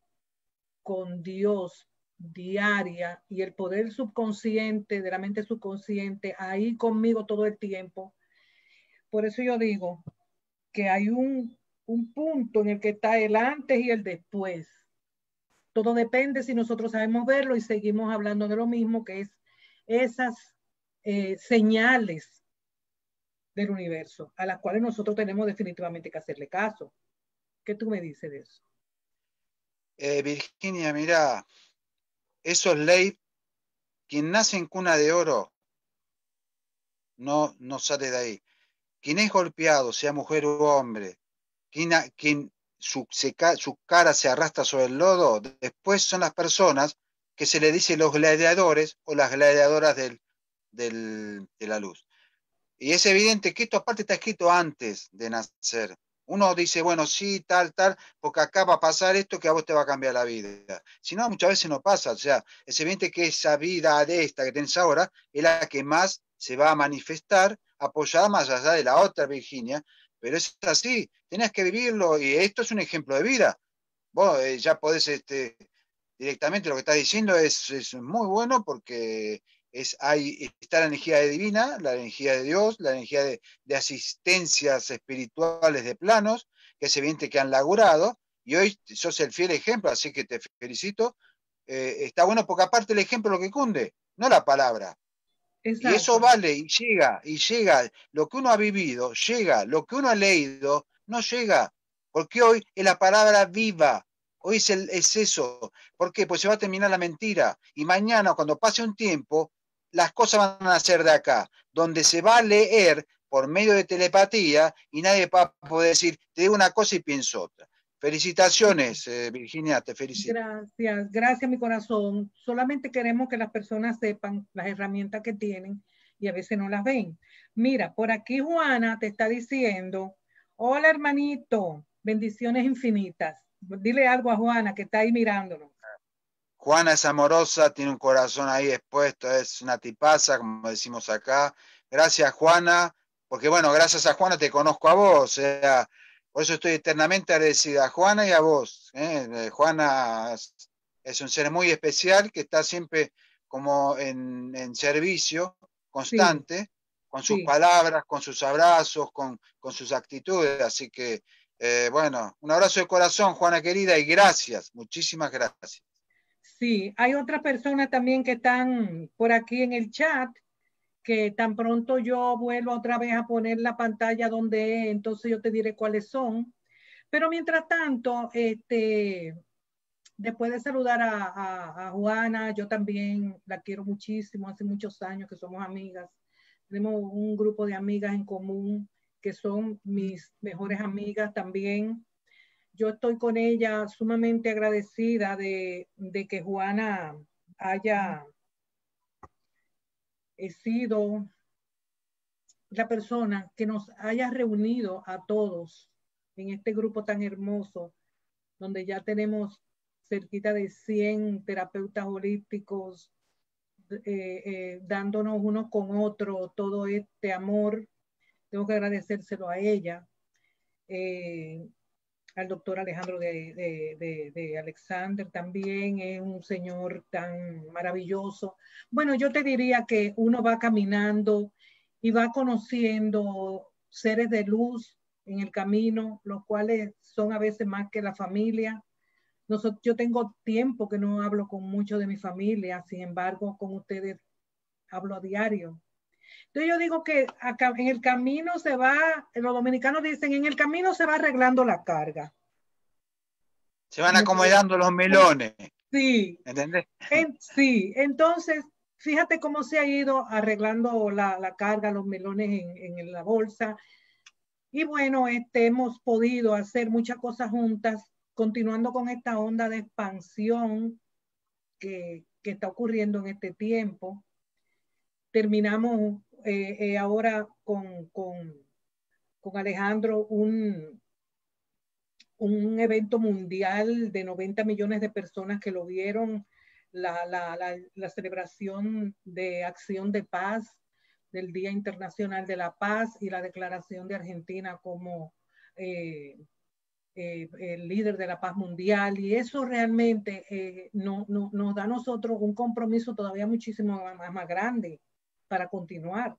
con Dios diaria y el poder subconsciente de la mente subconsciente ahí conmigo todo el tiempo. Por eso yo digo que hay un, un punto en el que está el antes y el después. Todo depende si nosotros sabemos verlo y seguimos hablando de lo mismo, que es esas eh, señales del universo a las cuales nosotros tenemos definitivamente que hacerle caso. ¿Qué tú me dices de eso? Eh, Virginia, mira, eso es ley. Quien nace en cuna de oro no, no sale de ahí. Quien es golpeado, sea mujer u hombre, quien, quien su, se, su cara se arrastra sobre el lodo, después son las personas que se le dice los gladiadores o las gladiadoras del, del, de la luz. Y es evidente que esto aparte está escrito antes de nacer. Uno dice, bueno, sí, tal, tal, porque acá va a pasar esto que a vos te va a cambiar la vida. Si no, muchas veces no pasa. O sea, es evidente que esa vida de esta que tenés ahora es la que más se va a manifestar, apoyada más allá de la otra, Virginia. Pero es así, tenés que vivirlo y esto es un ejemplo de vida. Vos eh, ya podés, este, directamente lo que estás diciendo es, es muy bueno porque es, hay, está la energía divina, la energía de Dios, la energía de, de asistencias espirituales de planos, que es evidente que han laburado, y hoy sos el fiel ejemplo, así que te felicito. Eh, está bueno porque aparte el ejemplo es lo que cunde, no la palabra. Exacto. Y eso vale, y llega, y llega, lo que uno ha vivido, llega, lo que uno ha leído, no llega, porque hoy es la palabra viva. Hoy es, el, es eso. ¿Por qué? Pues se va a terminar la mentira. Y mañana, cuando pase un tiempo, las cosas van a ser de acá, donde se va a leer por medio de telepatía y nadie va a poder decir, te digo una cosa y pienso otra. Felicitaciones, eh, Virginia, te felicito. Gracias, gracias mi corazón. Solamente queremos que las personas sepan las herramientas que tienen y a veces no las ven. Mira, por aquí Juana te está diciendo, hola hermanito, bendiciones infinitas. Dile algo a Juana que está ahí mirándonos. Juana es amorosa, tiene un corazón ahí expuesto, es una tipaza, como decimos acá. Gracias, Juana, porque bueno, gracias a Juana te conozco a vos, o sea, por eso estoy eternamente agradecida a Juana y a vos. ¿eh? Juana es, es un ser muy especial que está siempre como en, en servicio constante, Sí, con sus sí. palabras, con sus abrazos, con, con sus actitudes, así que, eh, bueno, un abrazo de corazón, Juana querida, y gracias, muchísimas gracias. Sí, hay otras personas también que están por aquí en el chat, que tan pronto yo vuelvo otra vez a poner la pantalla donde es, entonces yo te diré cuáles son. Pero mientras tanto, este, después de saludar a, a, a Juana, yo también la quiero muchísimo, hace muchos años que somos amigas. Tenemos un grupo de amigas en común que son mis mejores amigas también. Yo estoy con ella sumamente agradecida de, de que Juana haya sido la persona que nos haya reunido a todos en este grupo tan hermoso, donde ya tenemos cerquita de cien terapeutas holísticos, eh, eh, dándonos uno con otro todo este amor. Tengo que agradecérselo a ella. Eh, al doctor Alejandro de, de, de, de Alexander también, es un señor tan maravilloso. Bueno, yo te diría que uno va caminando y va conociendo seres de luz en el camino, los cuales son a veces más que la familia. Nosotros, yo tengo tiempo que no hablo con muchos de mi familia, sin embargo, con ustedes hablo a diario. Entonces yo digo que acá en el camino se va, los dominicanos dicen, en el camino se va arreglando la carga. Se van acomodando los melones. Sí. ¿Entendés? En, sí, entonces, fíjate cómo se ha ido arreglando la, la carga, los melones en, en la bolsa. Y bueno, este, hemos podido hacer muchas cosas juntas, continuando con esta onda de expansión que, que está ocurriendo en este tiempo. Terminamos eh, eh, ahora con, con, con Alejandro un, un evento mundial de noventa millones de personas que lo vieron, la, la, la, la celebración de acción de paz del Día Internacional de la Paz y la declaración de Argentina como eh, eh, el líder de la paz mundial, y eso realmente eh, no, no, nos da a nosotros un compromiso todavía muchísimo más, más grande para continuar.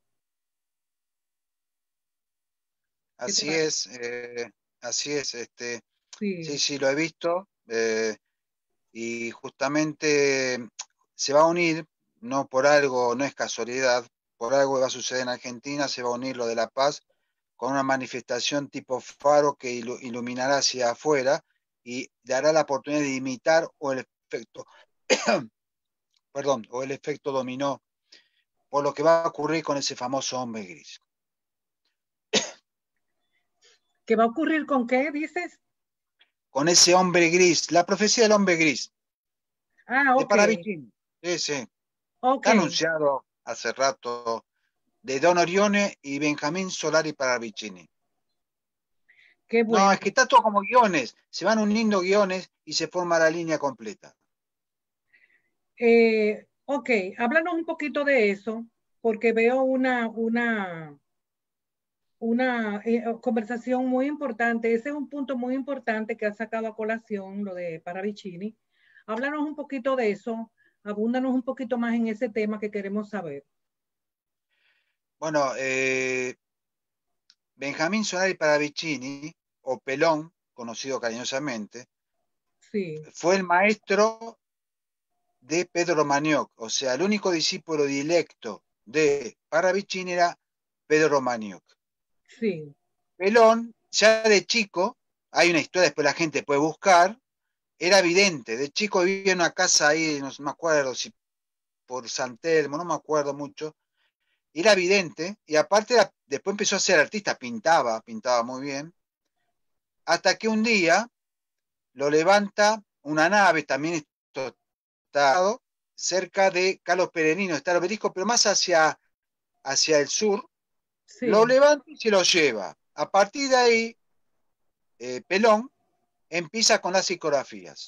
Así es, eh, así es, este, sí. sí, sí, lo he visto, eh, y justamente se va a unir, no por algo, no es casualidad, por algo que va a suceder en Argentina, se va a unir lo de la paz con una manifestación tipo faro que ilu iluminará hacia afuera y dará la oportunidad de imitar o el efecto, perdón, o el efecto dominó por lo que va a ocurrir con ese famoso hombre gris. ¿Qué va a ocurrir con qué, dices? Con ese hombre gris, la profecía del hombre gris. Ah, ok. De Paravicini. Sí, sí. Ok. Está anunciado hace rato de Don Orione y Benjamín Solari Paravicini. Qué bueno. No, es que está todo como guiones. Se van uniendo guiones y se forma la línea completa. Eh, ok, háblanos un poquito de eso, porque veo una, una, una eh, conversación muy importante. Ese es un punto muy importante que ha sacado a colación, lo de Paravicini. Háblanos un poquito de eso, abúndanos un poquito más en ese tema que queremos saber. Bueno, eh, Benjamín Solari Paravicini, o Pelón, conocido cariñosamente, sí. fue el maestro de Pedro Manioc, o sea, el único discípulo directo de Paravicini era Pedro Manioc. Sí. Pelón, ya de chico, hay una historia, después la gente puede buscar, era vidente, de chico vivía en una casa ahí, no me acuerdo si por San Telmo, no me acuerdo mucho, era vidente, y aparte era, después empezó a ser artista, pintaba, pintaba muy bien, hasta que un día lo levanta una nave, también está cerca de Carlos Peregrino, está el obelisco, pero más hacia, hacia el sur, Sí. lo levanta y se lo lleva. A partir de ahí, eh, Pelón empieza con las psicografías.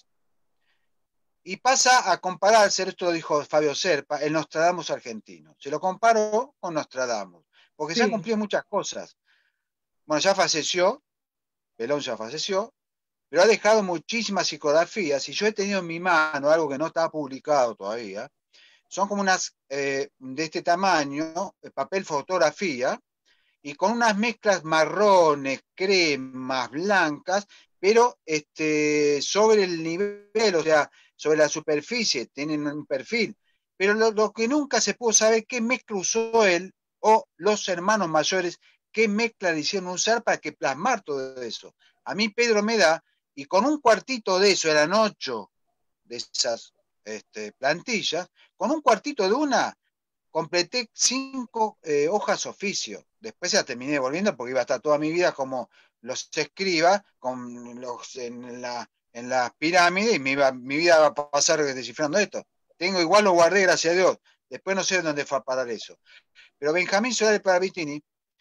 Y pasa a compararse, esto lo dijo Fabio Serpa, el Nostradamus argentino. Se lo comparó con Nostradamus, porque Sí. se han cumplido muchas cosas. Bueno, ya falleció, Pelón ya falleció, pero ha dejado muchísimas psicografías, y yo he tenido en mi mano algo que no está publicado todavía. Son como unas eh, de este tamaño, papel fotografía, y con unas mezclas marrones, cremas, blancas, pero este, sobre el nivel, o sea, sobre la superficie, tienen un perfil. Pero lo, lo que nunca se pudo saber qué mezcla usó él o los hermanos mayores, qué mezcla le hicieron usar para que plasmar todo eso. A mí Pedro me da, y con un cuartito de eso, eran ocho de esas este, plantillas, con un cuartito de una, completé cinco eh, hojas oficio. Después ya terminé devolviendo porque iba a estar toda mi vida como los escriba con los, en, la, en la pirámide, y me iba, mi vida va a pasar descifrando esto. Tengo igual, lo guardé, gracias a Dios. Después no sé dónde fue a parar eso. Pero Benjamín Solari Paravicini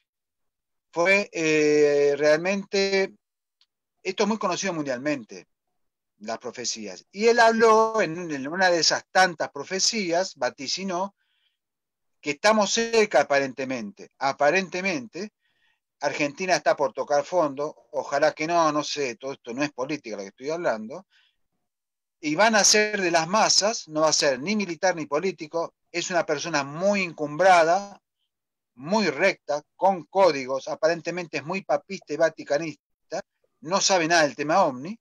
fue eh, realmente, esto es muy conocido mundialmente, las profecías. Y él habló en, en una de esas tantas profecías, vaticinó que estamos cerca aparentemente. Aparentemente, Argentina está por tocar fondo, ojalá que no, no sé, todo esto no es política lo que estoy hablando, y van a ser de las masas, no va a ser ni militar ni político, es una persona muy encumbrada, muy recta, con códigos, aparentemente es muy papista y vaticanista, no sabe nada del tema OVNI.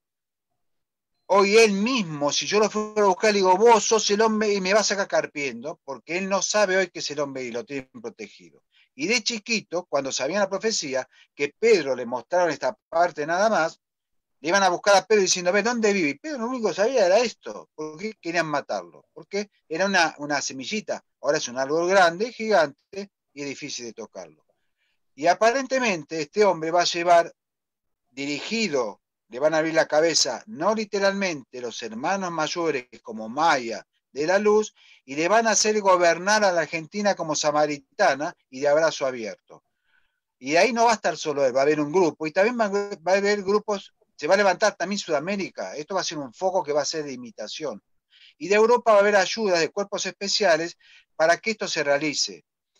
Hoy él mismo, si yo lo fuera a buscar, le digo, vos sos el hombre y me vas a sacar carpiendo, porque él no sabe hoy que es el hombre y lo tienen protegido. Y de chiquito, cuando sabían la profecía, que Pedro le mostraron esta parte nada más, le iban a buscar a Pedro diciendo, a ver, ¿dónde vive? Y Pedro lo único que sabía era esto. ¿Por qué querían matarlo? Porque era una, una semillita. Ahora es un árbol grande, gigante, y es difícil de tocarlo. Y aparentemente este hombre va a llevar dirigido, le van a abrir la cabeza, no literalmente, los hermanos mayores como Maya de la Luz, y le van a hacer gobernar a la Argentina como samaritana y de abrazo abierto. Y ahí no va a estar solo él, va a haber un grupo, y también va, va a haber grupos, se va a levantar también Sudamérica, esto va a ser un foco que va a ser de imitación. Y de Europa va a haber ayuda de cuerpos especiales para que esto se realice.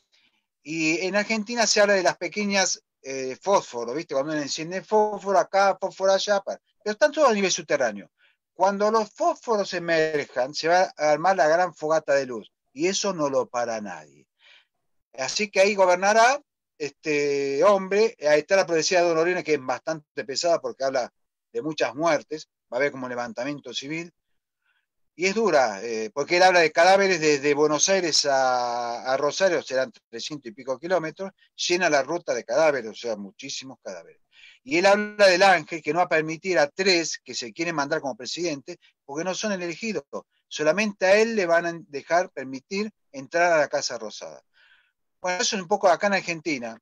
Y en Argentina se habla de las pequeñas eh, fósforos, ¿viste? Cuando uno enciende fósforo acá, fósforo allá, para... pero están todos a nivel subterráneo. Cuando los fósforos emerjan, se va a armar la gran fogata de luz, y eso no lo para nadie. Así que ahí gobernará este hombre. Ahí está la profecía de Don Orione, que es bastante pesada porque habla de muchas muertes, va a haber como levantamiento civil. Y es dura, eh, porque él habla de cadáveres desde Buenos Aires a, a Rosario, serán trescientos y pico kilómetros, llena la ruta de cadáveres, o sea, muchísimos cadáveres. Y él habla del ángel que no va a permitir a tres que se quieren mandar como presidente, porque no son elegidos, solamente a él le van a dejar permitir entrar a la Casa Rosada. Bueno, eso es un poco acá en Argentina.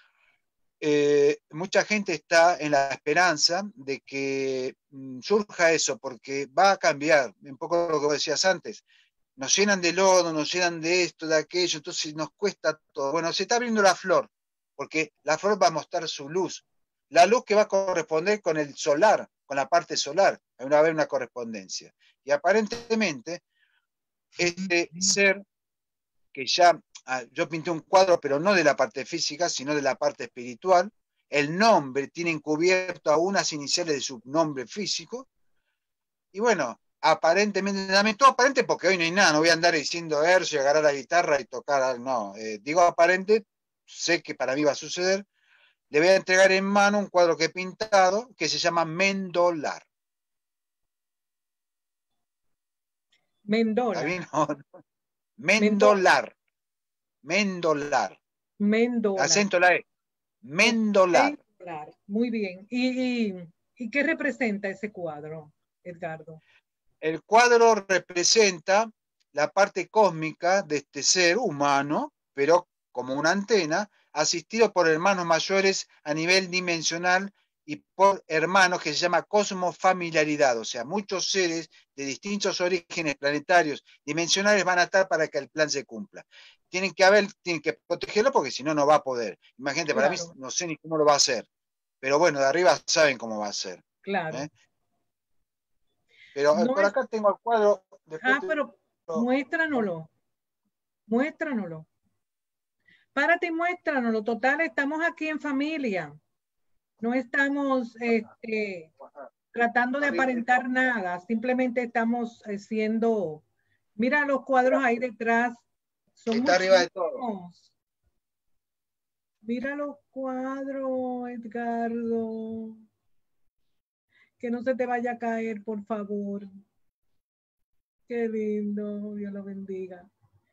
Eh, mucha gente está en la esperanza de que mm, surja eso, porque va a cambiar, un poco lo que vos decías antes, nos llenan de lodo, nos llenan de esto, de aquello, entonces nos cuesta todo. Bueno, se está abriendo la flor, porque la flor va a mostrar su luz, la luz que va a corresponder con el solar, con la parte solar, va a haber una correspondencia. Y aparentemente, este ser que ya, ah, yo pinté un cuadro, pero no de la parte física, sino de la parte espiritual. El nombre tiene encubierto a unas iniciales de su nombre físico. Y bueno, aparentemente, dame todo aparente porque hoy no hay nada, no voy a andar diciendo hercio, agarrar la guitarra y tocar, no, eh, digo aparente, sé que para mí va a suceder. Le voy a entregar en mano un cuadro que he pintado que se llama Mendolar. Mendola. ¿Está bien? Mendolar. Mendolar. Mendola. Acento la E. Mendolar. Mendolar. Muy bien. ¿Y, y, ¿Y qué representa ese cuadro, Edgardo? El cuadro representa la parte cósmica de este ser humano, pero como una antena, asistido por hermanos mayores a nivel dimensional y por hermanos, que se llama cosmofamiliaridad, o sea, muchos seres de distintos orígenes planetarios, dimensionales, van a estar para que el plan se cumpla. Tienen que haber, tienen que protegerlo porque si no, no va a poder. Imagínate, para mí Claro, no sé ni cómo lo va a hacer, pero bueno, de arriba saben cómo va a ser. claro. ¿eh? Pero eh, No por es, acá tengo el cuadro, después ah, te pero lo- muéstranoslo, muéstranoslo. Párate y muéstranoslo. Total, estamos aquí en familia. No estamos este, tratando de arriba, aparentar nada. Simplemente estamos haciendo. Mira los cuadros ahí detrás. Son está arriba de todo. muchísimos. Mira los cuadros, Edgardo. Que no se te vaya a caer, por favor. Qué lindo. Dios lo bendiga.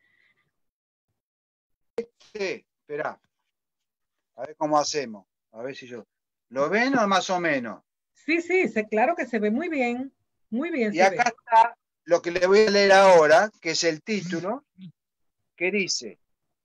Sí, esperá. A ver cómo hacemos. A ver si yo. ¿Lo ven o más o menos? Sí, sí, se, claro que se ve muy bien. Muy bien Y se acá ve. está lo que le voy a leer ahora, que es el título, que dice: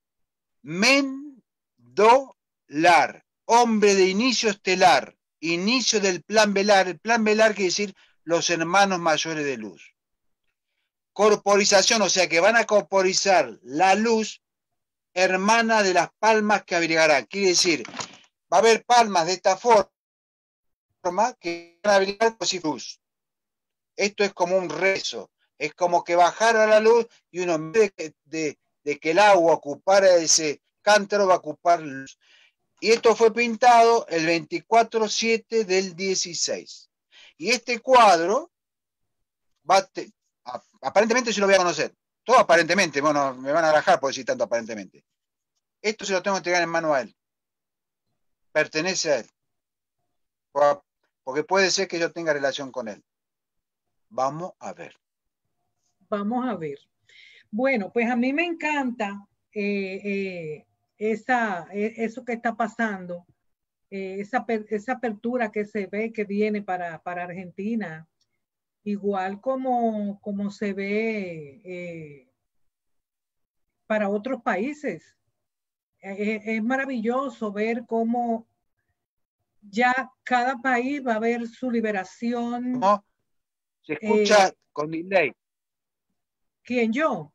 Mendolar, hombre de inicio estelar, inicio del plan velar. El plan velar quiere decir los hermanos mayores de luz. Corporización, o sea que van a corporizar la luz hermana de las palmas que abrigarán. Quiere decir, va a haber palmas de esta forma que van a abrigar pues, luz. Esto es como un rezo, es como que bajara la luz y uno en vez de, de, de que el agua ocupara ese cántaro va a ocupar luz. Y esto fue pintado el veinticuatro siete del dieciséis. Y este cuadro va a te, a, aparentemente se lo voy a conocer. Todo aparentemente, bueno, me van a rajar por decir tanto aparentemente. Esto se lo tengo que entregar en mano a él. Pertenece a él. Porque puede ser que yo tenga relación con él. Vamos a ver. Vamos a ver. Bueno, pues a mí me encanta eh, eh, esa, eh, eso que está pasando, eh, esa, esa apertura que se ve que viene para, para Argentina, igual como, como se ve eh, para otros países. Eh, es maravilloso ver cómo ya cada país va a ver su liberación. ¿No? Se escucha Eh, con delay. ¿Quién yo?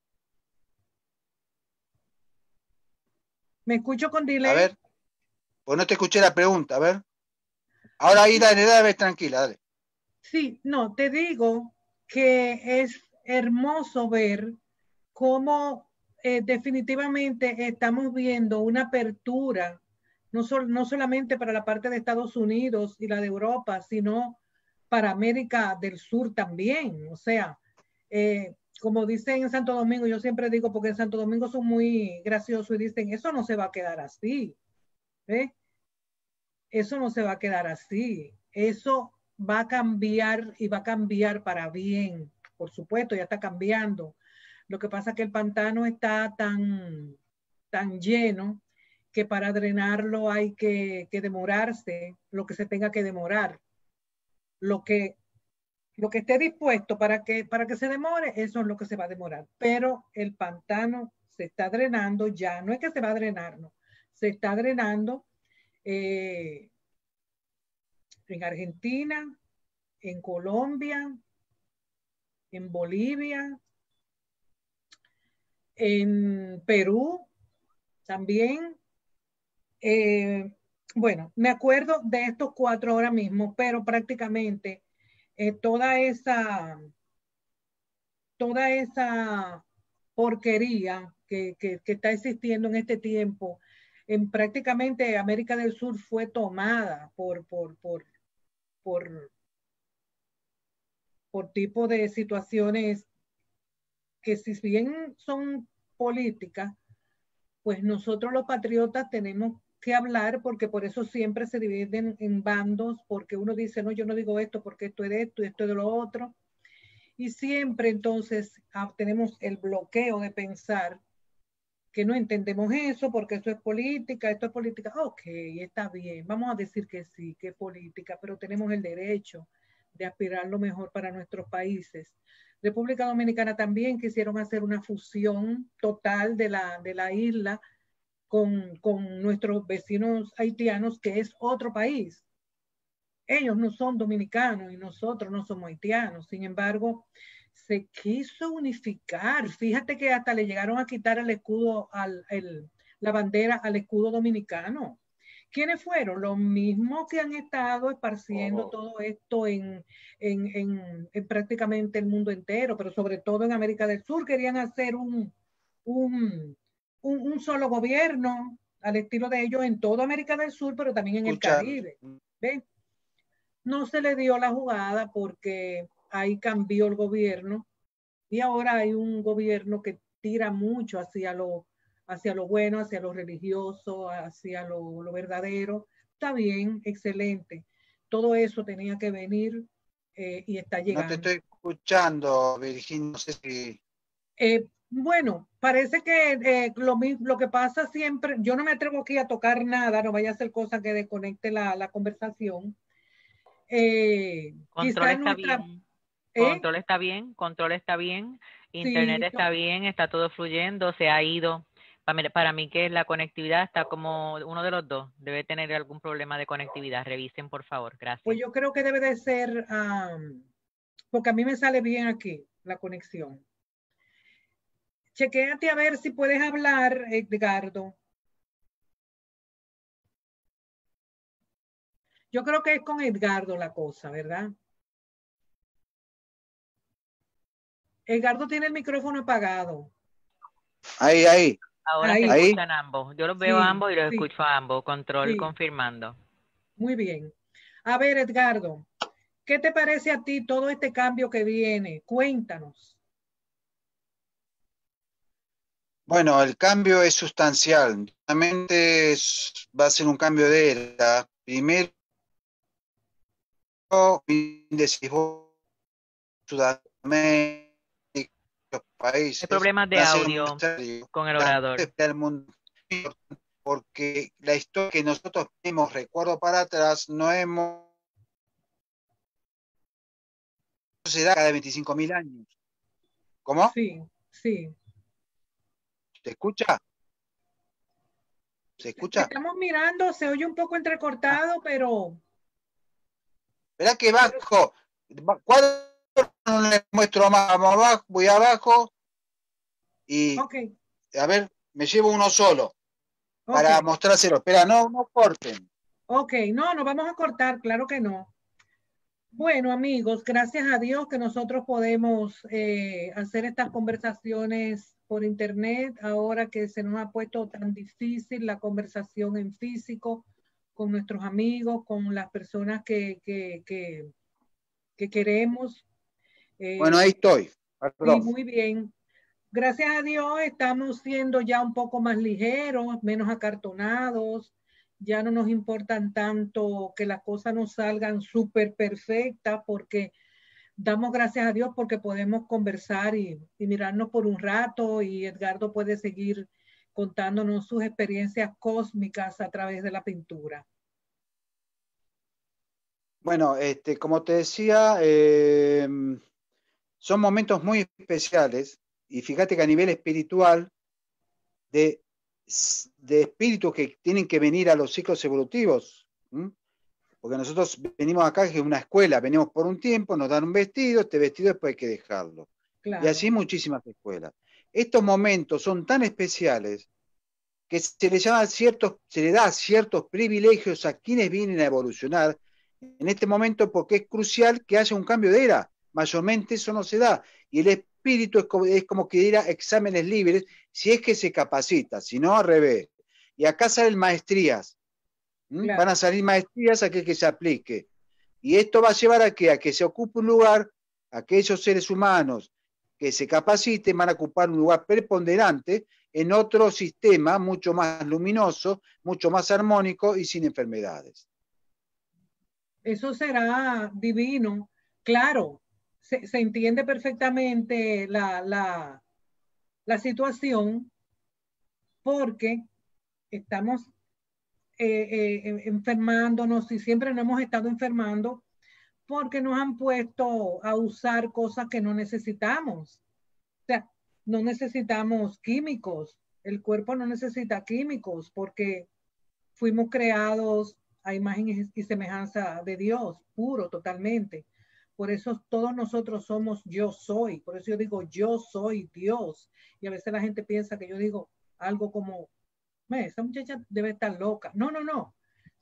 ¿Me escucho con A delay? ver, pues no te escuché la pregunta, a ver. Ahora ahí dale, dale, tranquila, dale. Sí, no, te digo que es hermoso ver cómo eh, definitivamente estamos viendo una apertura, no, sol, no solamente para la parte de Estados Unidos y la de Europa, sino para América del Sur también. O sea, eh, como dicen en Santo Domingo, yo siempre digo, porque en Santo Domingo son muy graciosos y dicen, eso no se va a quedar así. ¿Eh? Eso no se va a quedar así. Eso va a cambiar y va a cambiar para bien. Por supuesto, ya está cambiando. Lo que pasa es que el pantano está tan, tan lleno que para drenarlo hay que, que demorarse lo que se tenga que demorar. Lo que, lo que esté dispuesto para que, para que se demore, eso es lo que se va a demorar. Pero el pantano se está drenando ya. No es que se va a drenar, no. Se está drenando. Eh, en Argentina, en Colombia, en Bolivia, en Perú también. Eh, bueno, me acuerdo de estos cuatro ahora mismo, pero prácticamente eh, toda esa, toda esa porquería que, que, que está existiendo en este tiempo, en prácticamente América del Sur fue tomada por, por, por, por, por tipo de situaciones que si bien son políticas, pues nosotros los patriotas tenemos que hablar porque por eso siempre se dividen en bandos, porque uno dice, no, yo no digo esto porque esto es de esto y esto es de lo otro. Y siempre entonces ah, tenemos el bloqueo de pensar que no entendemos eso porque esto es política, esto es política. Ok, está bien, vamos a decir que sí, que es política, pero tenemos el derecho de aspirar lo mejor para nuestros países. República Dominicana también quisieron hacer una fusión total de la, de la isla con, con nuestros vecinos haitianos, que es otro país. ellos no son dominicanos y nosotros no somos haitianos. Sin embargo, se quiso unificar. Fíjate que hasta le llegaron a quitar el escudo, al, el, la bandera al escudo dominicano. ¿Quiénes fueron? Los mismos que han estado esparciendo oh. todo esto en, en, en, en prácticamente el mundo entero, pero sobre todo en América del Sur. Querían hacer un, un, un, un solo gobierno al estilo de ellos en toda América del Sur, pero también en Escuchar. el Caribe. ¿Ven? No se le dio la jugada porque ahí cambió el gobierno y ahora hay un gobierno que tira mucho hacia lo, hacia lo bueno, hacia lo religioso, hacia lo, lo verdadero. Está bien, excelente. Todo eso tenía que venir eh, y está llegando. No te estoy escuchando, Virginia, no sé si... Eh, bueno, parece que eh, lo, lo que pasa siempre, yo no me atrevo aquí a tocar nada, no vaya a ser cosa que desconecte la, la conversación. Eh, control está nuestra, bien, ¿eh? control está bien, control está bien, internet sí, está no. bien, está todo fluyendo, se ha ido. Para mí, para mí que la conectividad está como uno de los dos, debe tener algún problema de conectividad, revisen por favor, gracias. Pues yo creo que debe de ser, um, porque a mí me sale bien aquí la conexión. Chequéate a ver si puedes hablar, Edgardo. Yo creo que es con Edgardo la cosa, ¿verdad? Edgardo tiene el micrófono apagado. Ahí, ahí. Ahora ahí. se escuchan ambos. Yo los veo sí, a ambos y los sí. escucho a ambos. Control sí. confirmando. Muy bien. A ver, Edgardo, ¿qué te parece a ti todo este cambio que viene? Cuéntanos. Bueno, el cambio es sustancial. Realmente es, va a ser un cambio de era. Primero, Sudamérica, los países. Hay problemas de audio con el orador. Del mundo, porque la historia que nosotros tenemos, recuerdo para atrás, no hemos... se da cada veinticinco mil años. ¿Cómo? Sí, sí. ¿Se escucha? ¿Se escucha? Estamos mirando, se oye un poco entrecortado, pero... ¿Verdad que bajo? ¿Cuál no les muestro más? Vamos abajo, voy abajo y okay. A ver, me llevo uno solo okay. para mostrárselo. Espera, no, no corten. Ok, no, no vamos a cortar, claro que no. Bueno, amigos, gracias a Dios que nosotros podemos eh, hacer estas conversaciones por internet, ahora que se nos ha puesto tan difícil la conversación en físico con nuestros amigos, con las personas que, que, que, que queremos. Eh, bueno, ahí estoy. Sí, muy bien. Gracias a Dios estamos siendo ya un poco más ligeros, menos acartonados. Ya no nos importan tanto que las cosas nos salgan súper perfectas, porque damos gracias a Dios porque podemos conversar y, y mirarnos por un rato, y Edgardo puede seguir contándonos sus experiencias cósmicas a través de la pintura. Bueno, este, como te decía, eh, son momentos muy especiales, y fíjate que a nivel espiritual, de de espíritus que tienen que venir a los ciclos evolutivos, ¿m? Porque nosotros venimos acá, que es una escuela, venimos por un tiempo, nos dan un vestido, este vestido después hay que dejarlo. Claro. Y así muchísimas escuelas. Estos momentos son tan especiales que se les llama ciertos, se le da ciertos privilegios a quienes vienen a evolucionar en este momento, porque es crucial que haya un cambio de era. Mayormente eso no se da. Y el espíritu es como, es como que diera exámenes libres, si es que se capacita, si no, al revés. Y acá salen maestrías. ¿Mm? Claro. Van a salir maestrías a que, que se aplique. Y esto va a llevar a que, a que se ocupe un lugar, a aquellos seres humanos que se capaciten van a ocupar un lugar preponderante en otro sistema mucho más luminoso, mucho más armónico y sin enfermedades. Eso será divino. Claro, se, se entiende perfectamente la, la, la situación, porque estamos eh, eh, enfermándonos, y siempre nos hemos estado enfermando porque nos han puesto a usar cosas que no necesitamos. O sea, no necesitamos químicos. El cuerpo no necesita químicos porque fuimos creados a imagen y semejanza de Dios, puro totalmente. Por eso todos nosotros somos yo soy. Por eso yo digo yo soy Dios. Y a veces la gente piensa que yo digo algo como, esa muchacha debe estar loca. No, no, no.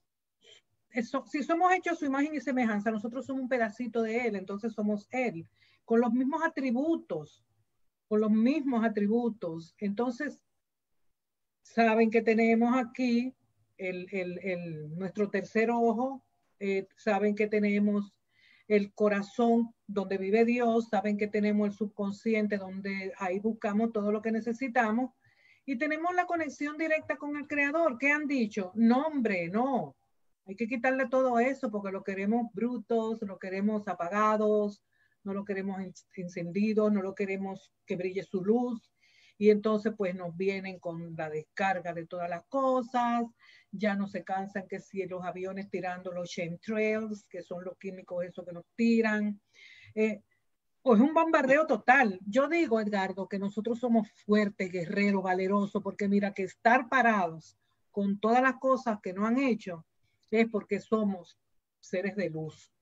Eso, si somos hechos su imagen y semejanza, nosotros somos un pedacito de Él, entonces somos Él, con los mismos atributos, con los mismos atributos. Entonces, saben que tenemos aquí el, el, el, nuestro tercer ojo, eh, saben que tenemos el corazón donde vive Dios, saben que tenemos el subconsciente donde ahí buscamos todo lo que necesitamos y tenemos la conexión directa con el Creador. ¿Qué han dicho? No, hombre, no. Hay que quitarle todo eso porque lo queremos brutos, lo queremos apagados, no lo queremos encendidos, no lo queremos que brille su luz. Y entonces pues nos vienen con la descarga de todas las cosas, ya no se cansan que si los aviones tirando los chemtrails, que son los químicos esos que nos tiran. Eh, pues un bombardeo total. Yo digo, Edgardo, que nosotros somos fuertes, guerreros, valerosos, porque mira que estar parados con todas las cosas que no han hecho es porque somos seres de luz.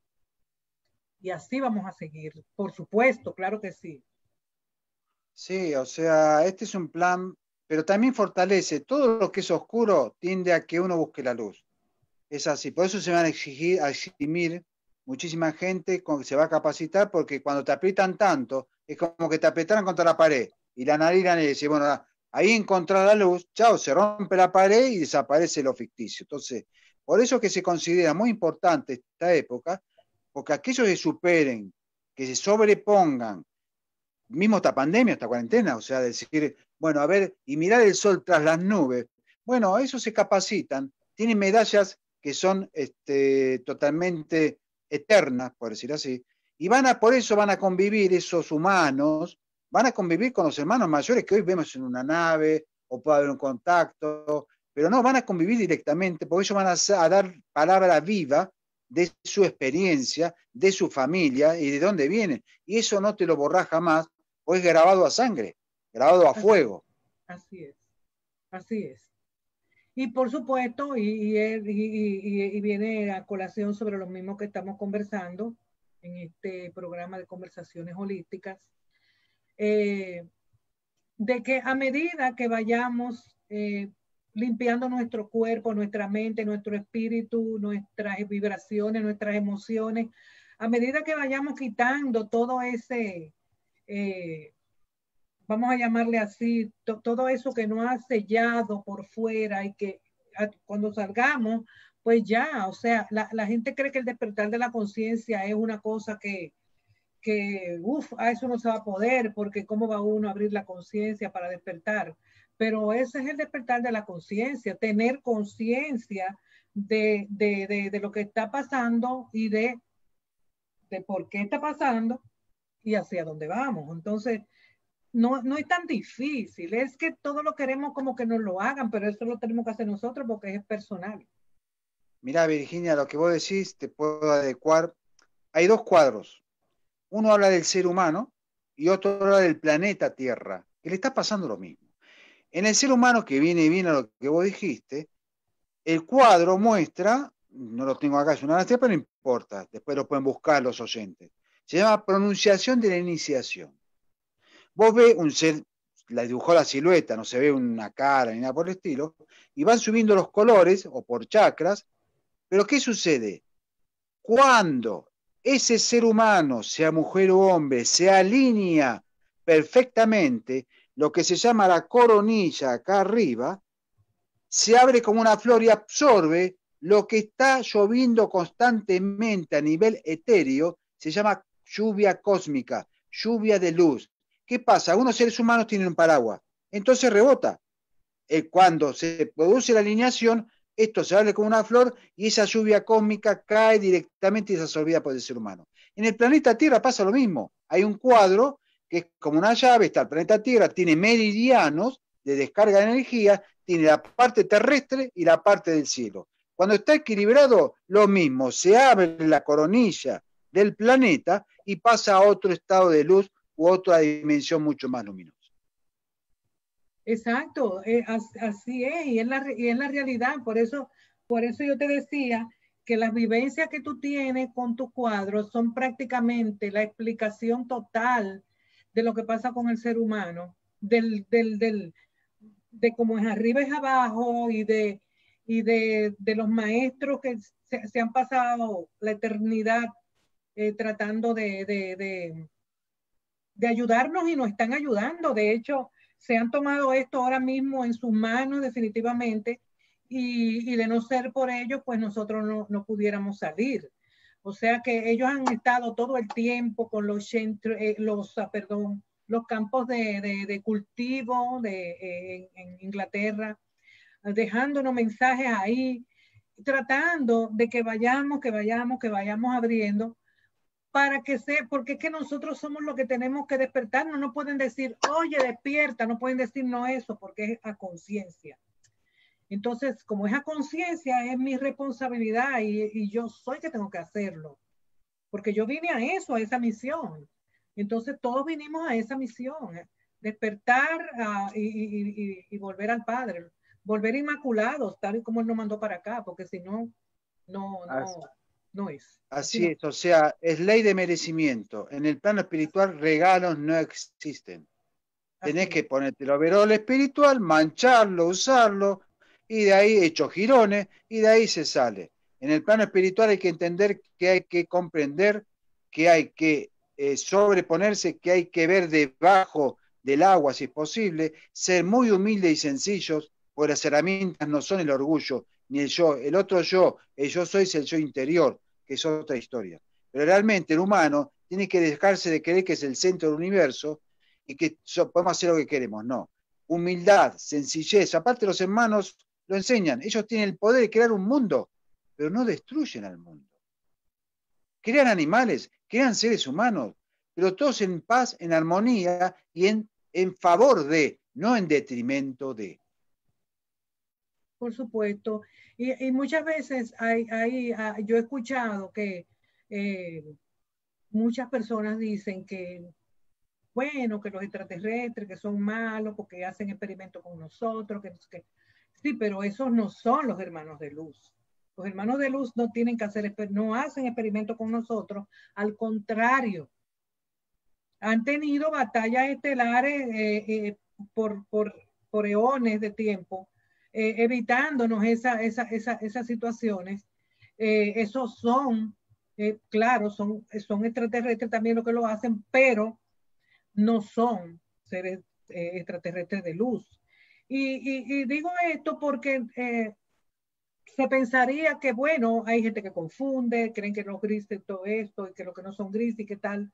Y así vamos a seguir, por supuesto, claro que sí. Sí, o sea, este es un plan, pero también fortalece todo lo que es oscuro, tiende a que uno busque la luz. Es así, por eso se van a exigir, a eximir muchísima gente, con, se va a capacitar, porque cuando te aprietan tanto, es como que te apretaran contra la pared, y la nariz, la nariz, dice, bueno, ahí encontrar la luz, chao, se rompe la pared y desaparece lo ficticio. Entonces, por eso que se considera muy importante esta época, porque aquellos que superen, que se sobrepongan, mismo esta pandemia, esta cuarentena, o sea, decir, bueno, a ver, y mirar el sol tras las nubes, bueno, esos se capacitan, tienen medallas que son este, totalmente eternas, por decir así, y van a, por eso van a convivir esos humanos, van a convivir con los hermanos mayores que hoy vemos en una nave, o puede haber un contacto, pero no, van a convivir directamente, porque ellos van a, a dar palabra viva de su experiencia, de su familia y de dónde vienen, y eso no te lo borrás jamás, o es grabado a sangre, grabado a así, fuego. Así es, así es. Y por supuesto, y, y, y, y viene a colación sobre lo mismo que estamos conversando en este programa de conversaciones holísticas, eh, de que a medida que vayamos eh, limpiando nuestro cuerpo, nuestra mente, nuestro espíritu, nuestras vibraciones, nuestras emociones, a medida que vayamos quitando todo ese... Eh, vamos a llamarle así, to, todo eso que no ha sellado por fuera y que a, cuando salgamos, pues ya, o sea, la, la gente cree que el despertar de la conciencia es una cosa que, que uff, a eso no se va a poder, porque cómo va uno a abrir la conciencia para despertar. Pero ese es el despertar de la conciencia, tener conciencia de, de, de, de lo que está pasando y de, de por qué está pasando y hacia dónde vamos. Entonces, no, no es tan difícil, es que todo lo queremos como que nos lo hagan, pero eso lo tenemos que hacer nosotros porque es personal. Mirá, Virginia, lo que vos decís te puedo adecuar. Hay dos cuadros. Uno habla del ser humano y otro habla del planeta Tierra, que le está pasando lo mismo. En el ser humano, que viene bien a lo que vos dijiste, el cuadro muestra, no lo tengo acá, es una anatomía, pero no importa, después lo pueden buscar los oyentes. Se llama pronunciación de la iniciación. Vos ves un ser, la dibujó la silueta, no se ve una cara ni nada por el estilo, y van subiendo los colores, o por chakras, pero ¿qué sucede? Cuando ese ser humano, sea mujer o hombre, se alinea perfectamente, lo que se llama la coronilla acá arriba, se abre como una flor y absorbe lo que está lloviendo constantemente a nivel etéreo, se llama lluvia cósmica, lluvia de luz. ¿Qué pasa? Algunos seres humanos tienen un paraguas, entonces rebota. Eh, cuando se produce la alineación, esto se abre como una flor y esa lluvia cósmica cae directamente y es absorbida por el ser humano. En el planeta Tierra pasa lo mismo. Hay un cuadro que es como una llave, está el planeta Tierra, tiene meridianos de descarga de energía, tiene la parte terrestre y la parte del cielo. Cuando está equilibrado, lo mismo, se abre la coronilla del planeta y pasa a otro estado de luz u otra dimensión mucho más luminosa. Exacto, eh, así es, y es, la, y es la realidad, por eso Por eso yo te decía que las vivencias que tú tienes con tus cuadros son prácticamente la explicación total de lo que pasa con el ser humano, del, del, del, de cómo es arriba es abajo y de, y de, de los maestros que se, se han pasado la eternidad eh, tratando de, de, de, de ayudarnos y nos están ayudando. De hecho, se han tomado esto ahora mismo en sus manos definitivamente. Y, y de no ser por ellos, pues nosotros no, no pudiéramos salir. O sea que ellos han estado todo el tiempo con los, eh, los, uh, perdón, los campos de, de, de cultivo de, eh, en, en Inglaterra, dejándonos mensajes ahí, tratando de que vayamos, que vayamos, que vayamos abriendo, para que se, porque es que nosotros somos los que tenemos que despertarnos. No pueden decir, oye, despierta, no pueden decir no eso, porque es a conciencia. Entonces, como es a conciencia, es mi responsabilidad y, y yo soy que tengo que hacerlo. Porque yo vine a eso, a esa misión. Entonces, todos vinimos a esa misión. ¿eh? Despertar uh, y, y, y volver al Padre. Volver inmaculados, tal y como Él nos mandó para acá. Porque si no, no, no, no es. Así, así es, no. O sea, es ley de merecimiento. En el plano espiritual, regalos no existen. Así Tenés es. que ponerte el overol espiritual, mancharlo, usarlo, y de ahí hecho girones, y de ahí se sale. En el plano espiritual hay que entender que hay que comprender, que hay que eh, sobreponerse, que hay que ver debajo del agua si es posible, ser muy humildes y sencillos, porque las herramientas no son el orgullo, ni el yo, el otro yo, el yo soy es el yo interior, que es otra historia. Pero realmente el humano tiene que dejarse de creer que es el centro del universo y que so, podemos hacer lo que queremos, no. Humildad, sencillez, aparte los hermanos lo enseñan, ellos tienen el poder de crear un mundo, pero no destruyen al mundo. Crean animales, crean seres humanos, pero todos en paz, en armonía y en, en favor de, no en detrimento de. Por supuesto. Y, y muchas veces hay, hay, hay, yo he escuchado que eh, muchas personas dicen que, bueno, que los extraterrestres, que son malos porque hacen experimentos con nosotros, que, que sí, pero esos no son los hermanos de luz. Los hermanos de luz no tienen que hacer, no hacen experimentos con nosotros, al contrario, han tenido batallas estelares eh, eh, por, por, por eones de tiempo, eh, evitándonos esa, esa, esa, esas situaciones. Eh, esos son, eh, claro, son, son extraterrestres también lo que lo hacen, pero no son seres eh, extraterrestres de luz. Y, y, y digo esto porque eh, se pensaría que, bueno, hay gente que confunde, creen que los grises todo esto y que lo que no son grises y qué tal.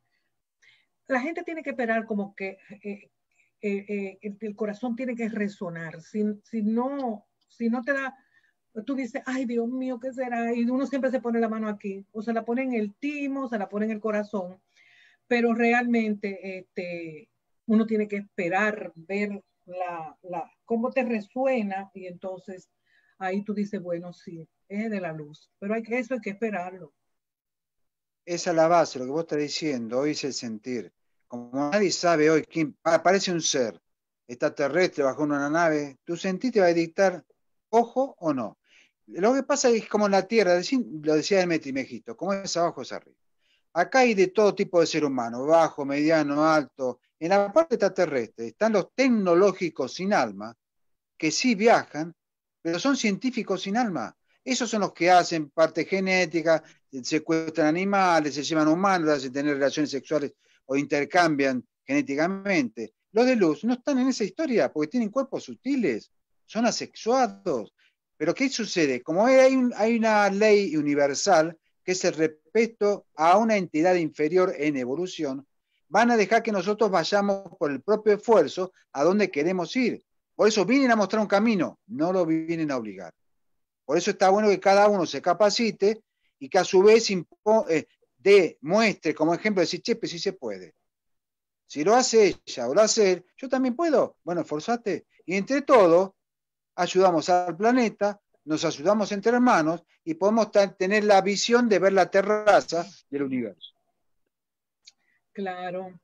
La gente tiene que esperar como que eh, eh, eh, el, el corazón tiene que resonar. Si, si, no, si no te da, tú dices, ay Dios mío, ¿qué será? Y uno siempre se pone la mano aquí, o se la pone en el timo, se la pone en el corazón, pero realmente este, uno tiene que esperar, ver la, la, cómo te resuena y entonces ahí tú dices, bueno, sí, es de la luz, pero hay que, eso hay que esperarlo. Esa es la base, lo que vos estás diciendo, hoy es el sentir. Como nadie sabe hoy quién aparece un ser extraterrestre bajo una nave, tu sentir te va a dictar ojo o no. Lo que pasa es como en la Tierra, lo decía Demetri Mejisto, como es abajo es arriba. Acá hay de todo tipo de ser humano, bajo, mediano, alto. En la parte extraterrestre están los tecnológicos sin alma, que sí viajan, pero son científicos sin alma. Esos son los que hacen parte genética, secuestran animales, se llevan humanos, hacen tener relaciones sexuales o intercambian genéticamente. Los de luz no están en esa historia porque tienen cuerpos sutiles, son asexuados. Pero ¿qué sucede? Como hay, un, hay una ley universal que es el respeto a una entidad inferior en evolución, van a dejar que nosotros vayamos por el propio esfuerzo a donde queremos ir. Por eso vienen a mostrar un camino, no lo vienen a obligar. Por eso está bueno que cada uno se capacite y que a su vez eh, demuestre como ejemplo, decir, chepe, si se puede. Si lo hace ella o lo hace él, yo también puedo. Bueno, esforzate. Y entre todos, ayudamos al planeta, nos ayudamos entre hermanos y podemos tener la visión de ver la terraza del universo. Claro.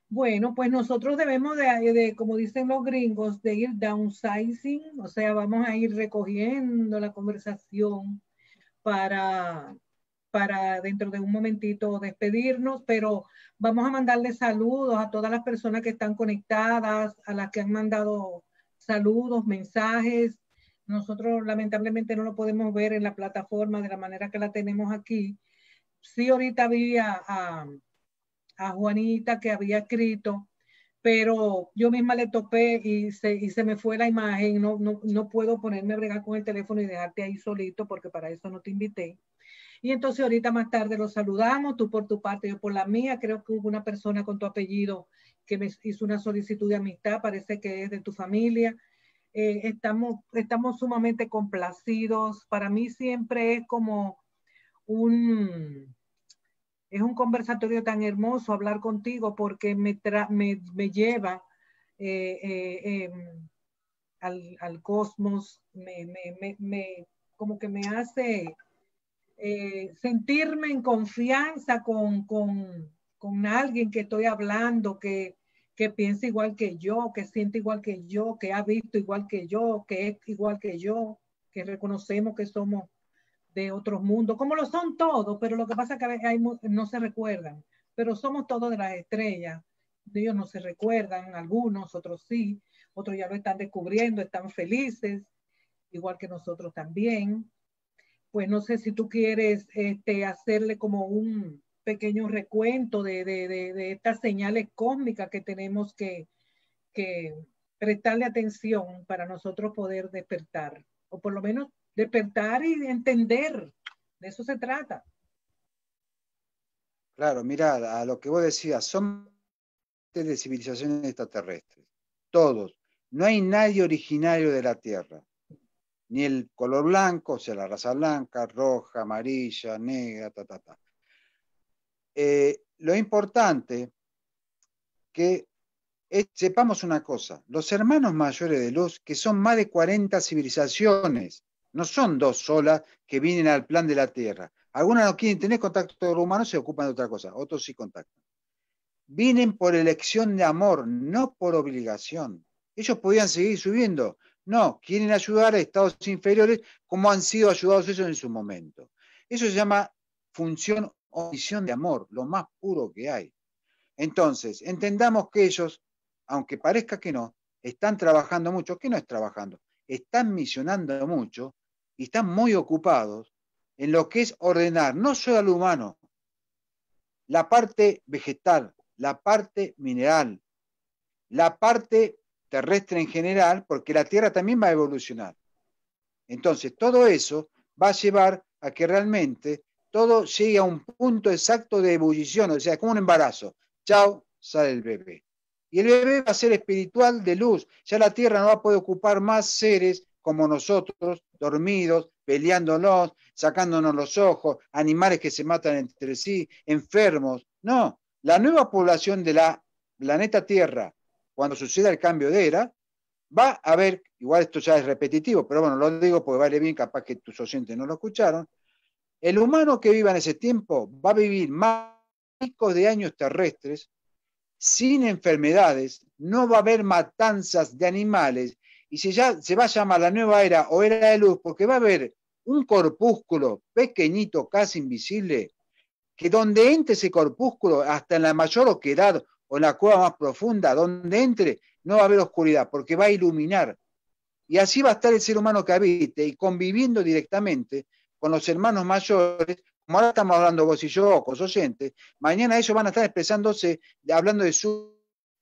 Bueno, pues nosotros debemos de, de, como dicen los gringos, de ir downsizing, o sea, vamos a ir recogiendo la conversación para, para dentro de un momentito despedirnos, pero vamos a mandarle saludos a todas las personas que están conectadas, a las que han mandado saludos, mensajes. Nosotros lamentablemente no lo podemos ver en la plataforma de la manera que la tenemos aquí. Sí, ahorita vi a, a, a Juanita que había escrito, pero yo misma le topé y se, y se me fue la imagen. No, no, no puedo ponerme a bregar con el teléfono y dejarte ahí solito porque para eso no te invité. Y entonces ahorita más tarde los saludamos, tú por tu parte, yo por la mía. Creo que hubo una persona con tu apellido que me hizo una solicitud de amistad, parece que es de tu familia. Eh, estamos, estamos sumamente complacidos. Para mí siempre es como un, es un conversatorio tan hermoso hablar contigo porque me, tra me, me lleva eh, eh, eh, al, al cosmos, me, me, me, me, como que me hace eh, sentirme en confianza con, con, con alguien que estoy hablando, que, que piensa igual que yo, que siente igual que yo, que ha visto igual que yo, que es igual que yo, que reconocemos que somos de otros mundos, como lo son todos, pero lo que pasa es que a veces hay, no se recuerdan, pero somos todos de las estrellas. Ellos no se recuerdan, algunos, otros sí, otros ya lo están descubriendo, están felices, igual que nosotros también. Pues no sé si tú quieres este, hacerle como un pequeño recuento de, de, de, de estas señales cósmicas que tenemos que, que prestarle atención para nosotros poder despertar, o por lo menos despertar y entender. De eso se trata. Claro, mirá, a lo que vos decías, son de civilizaciones extraterrestres, todos. No hay nadie originario de la Tierra. Ni el color blanco, o sea, la raza blanca, roja, amarilla, negra, ta, ta, ta. Eh, lo importante que es, sepamos una cosa, los hermanos mayores de luz, que son más de cuarenta civilizaciones, no son dos solas que vienen al plan de la Tierra. Algunas no quieren tener contacto con los humanos, se ocupan de otra cosa, otros sí contactan. Vienen por elección de amor, no por obligación. Ellos podían seguir subiendo. No, quieren ayudar a estados inferiores como han sido ayudados ellos en su momento. Eso se llama función o misión de amor, lo más puro que hay. Entonces, entendamos que ellos, aunque parezca que no, están trabajando mucho. ¿Qué no es trabajando? Están misionando mucho y están muy ocupados en lo que es ordenar no solo al humano, la parte vegetal, la parte mineral, la parte terrestre en general, porque la Tierra también va a evolucionar. Entonces, todo eso va a llevar a que realmente todo llegue a un punto exacto de ebullición, o sea, como un embarazo. Chao, sale el bebé. Y el bebé va a ser espiritual de luz. Ya la Tierra no va a poder ocupar más seres como nosotros, dormidos, peleándonos, sacándonos los ojos, animales que se matan entre sí, enfermos. No, la nueva población de la planeta Tierra, cuando suceda el cambio de era, va a haber, igual esto ya es repetitivo, pero bueno, lo digo porque vale bien, capaz que tus oyentes no lo escucharon, el humano que viva en ese tiempo va a vivir más de años terrestres, sin enfermedades, no va a haber matanzas de animales, y se, ya, se va a llamar la nueva era o era de luz, porque va a haber un corpúsculo pequeñito, casi invisible, que donde entre ese corpúsculo, hasta en la mayor oquedad o en la cueva más profunda, donde entre, no va a haber oscuridad, porque va a iluminar. Y así va a estar el ser humano que habite y conviviendo directamente con los hermanos mayores, como ahora estamos hablando vos y yo, con los oyentes, mañana ellos van a estar expresándose, hablando de su,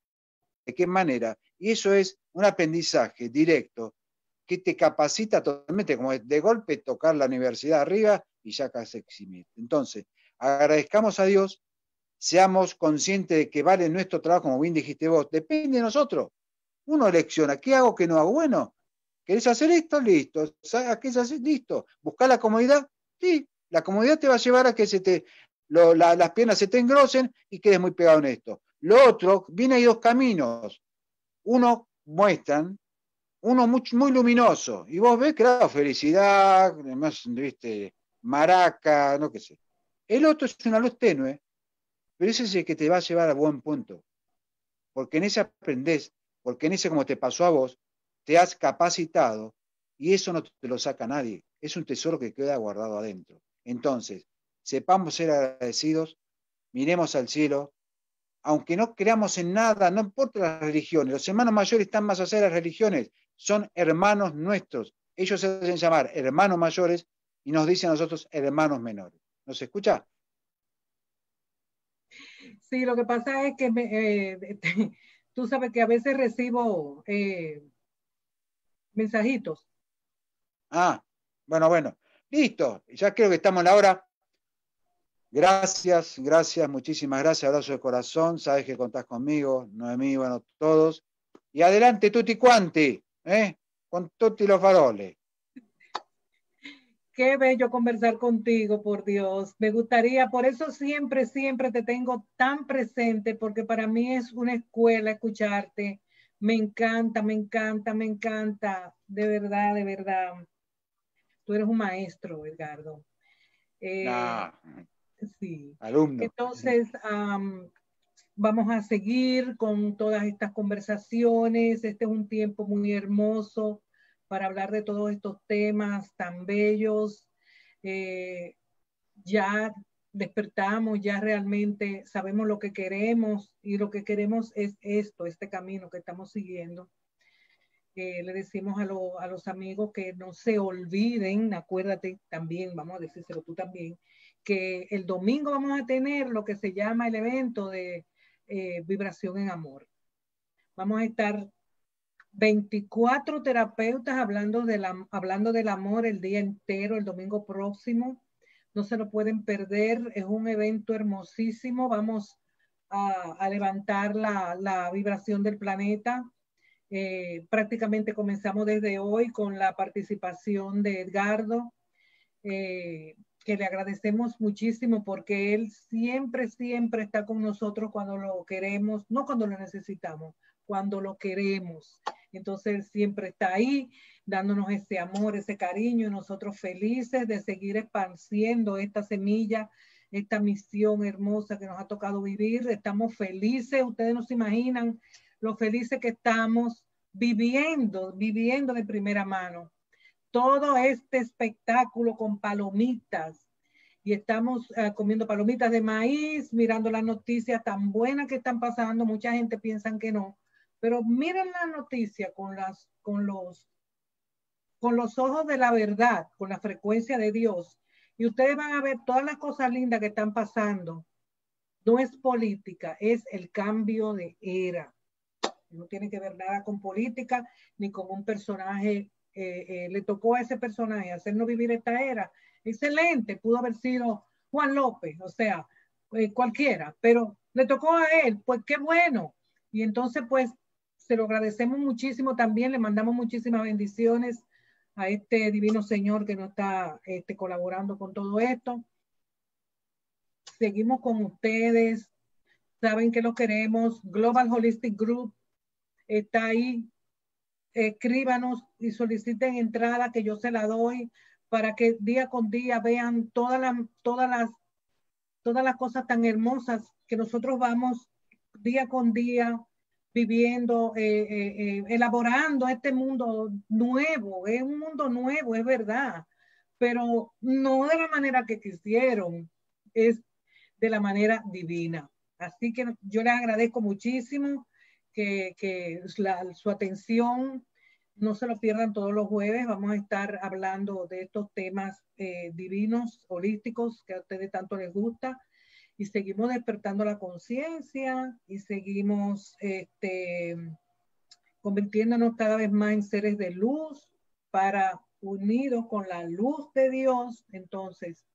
de qué manera, y eso es un aprendizaje directo que te capacita totalmente, como de golpe tocar la universidad arriba y ya casi eximir. Entonces, agradezcamos a Dios, seamos conscientes de que vale nuestro trabajo, como bien dijiste vos, depende de nosotros. Uno elecciona, ¿qué hago, qué no hago? Bueno, ¿querés hacer esto? Listo. ¿Qué hacer? Listo. ¿Buscar la comodidad? Sí, la comodidad te va a llevar a que se te, lo, la, las piernas se te engrosen y quedes muy pegado en esto. Lo otro, viene hay dos caminos. Uno muestran, uno muy, muy luminoso, y vos ves, claro, felicidad, además, viste, maraca, no qué sé. El otro es una luz tenue, pero ese es el que te va a llevar a buen punto. porque en ese aprendés, porque en ese, como te pasó a vos, te has capacitado y eso no te lo saca nadie. Es un tesoro que queda guardado adentro. Entonces, sepamos ser agradecidos, miremos al cielo, aunque no creamos en nada, no importa las religiones, los hermanos mayores están más allá de las religiones, son hermanos nuestros. Ellos se hacen llamar hermanos mayores y nos dicen a nosotros hermanos menores. ¿Nos escucha? Sí, lo que pasa es que me, eh, tú sabes que a veces recibo eh, mensajitos. Ah, bueno, bueno. Listo, ya creo que estamos en la hora. Gracias, gracias, muchísimas gracias. Abrazo de corazón. Sabes que contás conmigo, Noemí, bueno, todos. Y adelante, tutti quanti, ¿eh? Con tutti los faroles. Qué bello conversar contigo, por Dios. Me gustaría, por eso siempre, siempre te tengo tan presente, porque para mí es una escuela escucharte. Me encanta, me encanta, me encanta. De verdad, de verdad. Tú eres un maestro, Edgardo. Eh, Nah, sí. alumno. Entonces, um, vamos a seguir con todas estas conversaciones. Este es un tiempo muy hermoso para hablar de todos estos temas tan bellos. Eh, ya despertamos, ya realmente sabemos lo que queremos y lo que queremos es esto, este camino que estamos siguiendo. Eh, le decimos a, lo, a los amigos que no se olviden, acuérdate también, vamos a decírselo tú también, que el domingo vamos a tener lo que se llama el evento de eh, vibración en amor. Vamos a estar veinticuatro terapeutas hablando, de la, hablando del amor el día entero, el domingo próximo. No se lo pueden perder, es un evento hermosísimo. Vamos a, a levantar la, la vibración del planeta. Eh, prácticamente comenzamos desde hoy con la participación de Edgardo, eh, que le agradecemos muchísimo porque él siempre, siempre está con nosotros cuando lo queremos, no cuando lo necesitamos, cuando lo queremos. Entonces él siempre está ahí dándonos ese amor, ese cariño y nosotros felices de seguir expandiendo esta semilla, esta misión hermosa que nos ha tocado vivir. Estamos felices, ustedes no se imaginan lo felices que estamos viviendo, viviendo de primera mano todo este espectáculo con palomitas y estamos uh, comiendo palomitas de maíz, mirando las noticias tan buenas que están pasando. Mucha gente piensa que no, pero miren las noticias con, las, con, los, con los ojos de la verdad, con la frecuencia de Dios, y ustedes van a ver todas las cosas lindas que están pasando. No es política, es el cambio de era. No tiene que ver nada con política ni con un personaje. Eh, eh, le tocó a ese personaje hacernos vivir esta era. Excelente, pudo haber sido Juan López, o sea, eh, cualquiera, pero le tocó a él, pues qué bueno. Y entonces, pues, se lo agradecemos muchísimo también, le mandamos muchísimas bendiciones a este divino Señor que nos está este, colaborando con todo esto. Seguimos con ustedes, saben que los queremos. Global Holistic Group está ahí. Escríbanos y soliciten entrada que yo se la doy para que día con día vean todas las, todas las, todas las cosas tan hermosas que nosotros vamos día con día viviendo, eh, eh, eh, elaborando este mundo nuevo. Es un mundo nuevo, es verdad, pero no de la manera que quisieron, es de la manera divina. Así que yo les agradezco muchísimo que, que la, su atención. No se lo pierdan todos los jueves. Vamos a estar hablando de estos temas eh, divinos, holísticos, que a ustedes tanto les gusta. Y seguimos despertando la conciencia y seguimos este, convirtiéndonos cada vez más en seres de luz para, unidos con la luz de Dios, entonces,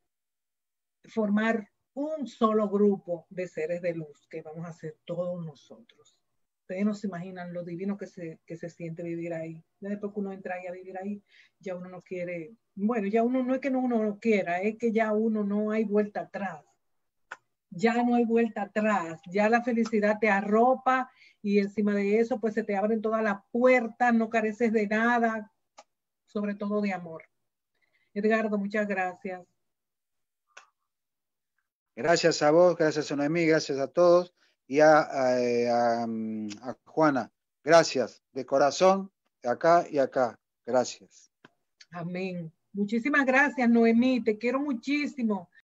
formar un solo grupo de seres de luz que vamos a ser todos nosotros. Ustedes no se imaginan lo divino que se, que se siente vivir ahí. Ya después que uno entra ahí a vivir ahí, ya uno no quiere, bueno, ya uno no es que no, uno no quiera, es que ya uno no hay vuelta atrás. Ya no hay vuelta atrás, ya la felicidad te arropa y encima de eso pues se te abren todas las puertas, no careces de nada, sobre todo de amor. Edgardo, muchas gracias. Gracias a vos, gracias a Noemí, gracias a todos. y a, a, a, a Juana. Gracias, de corazón, acá y acá. Gracias. Amén. Muchísimas gracias, Noemí. Te quiero muchísimo.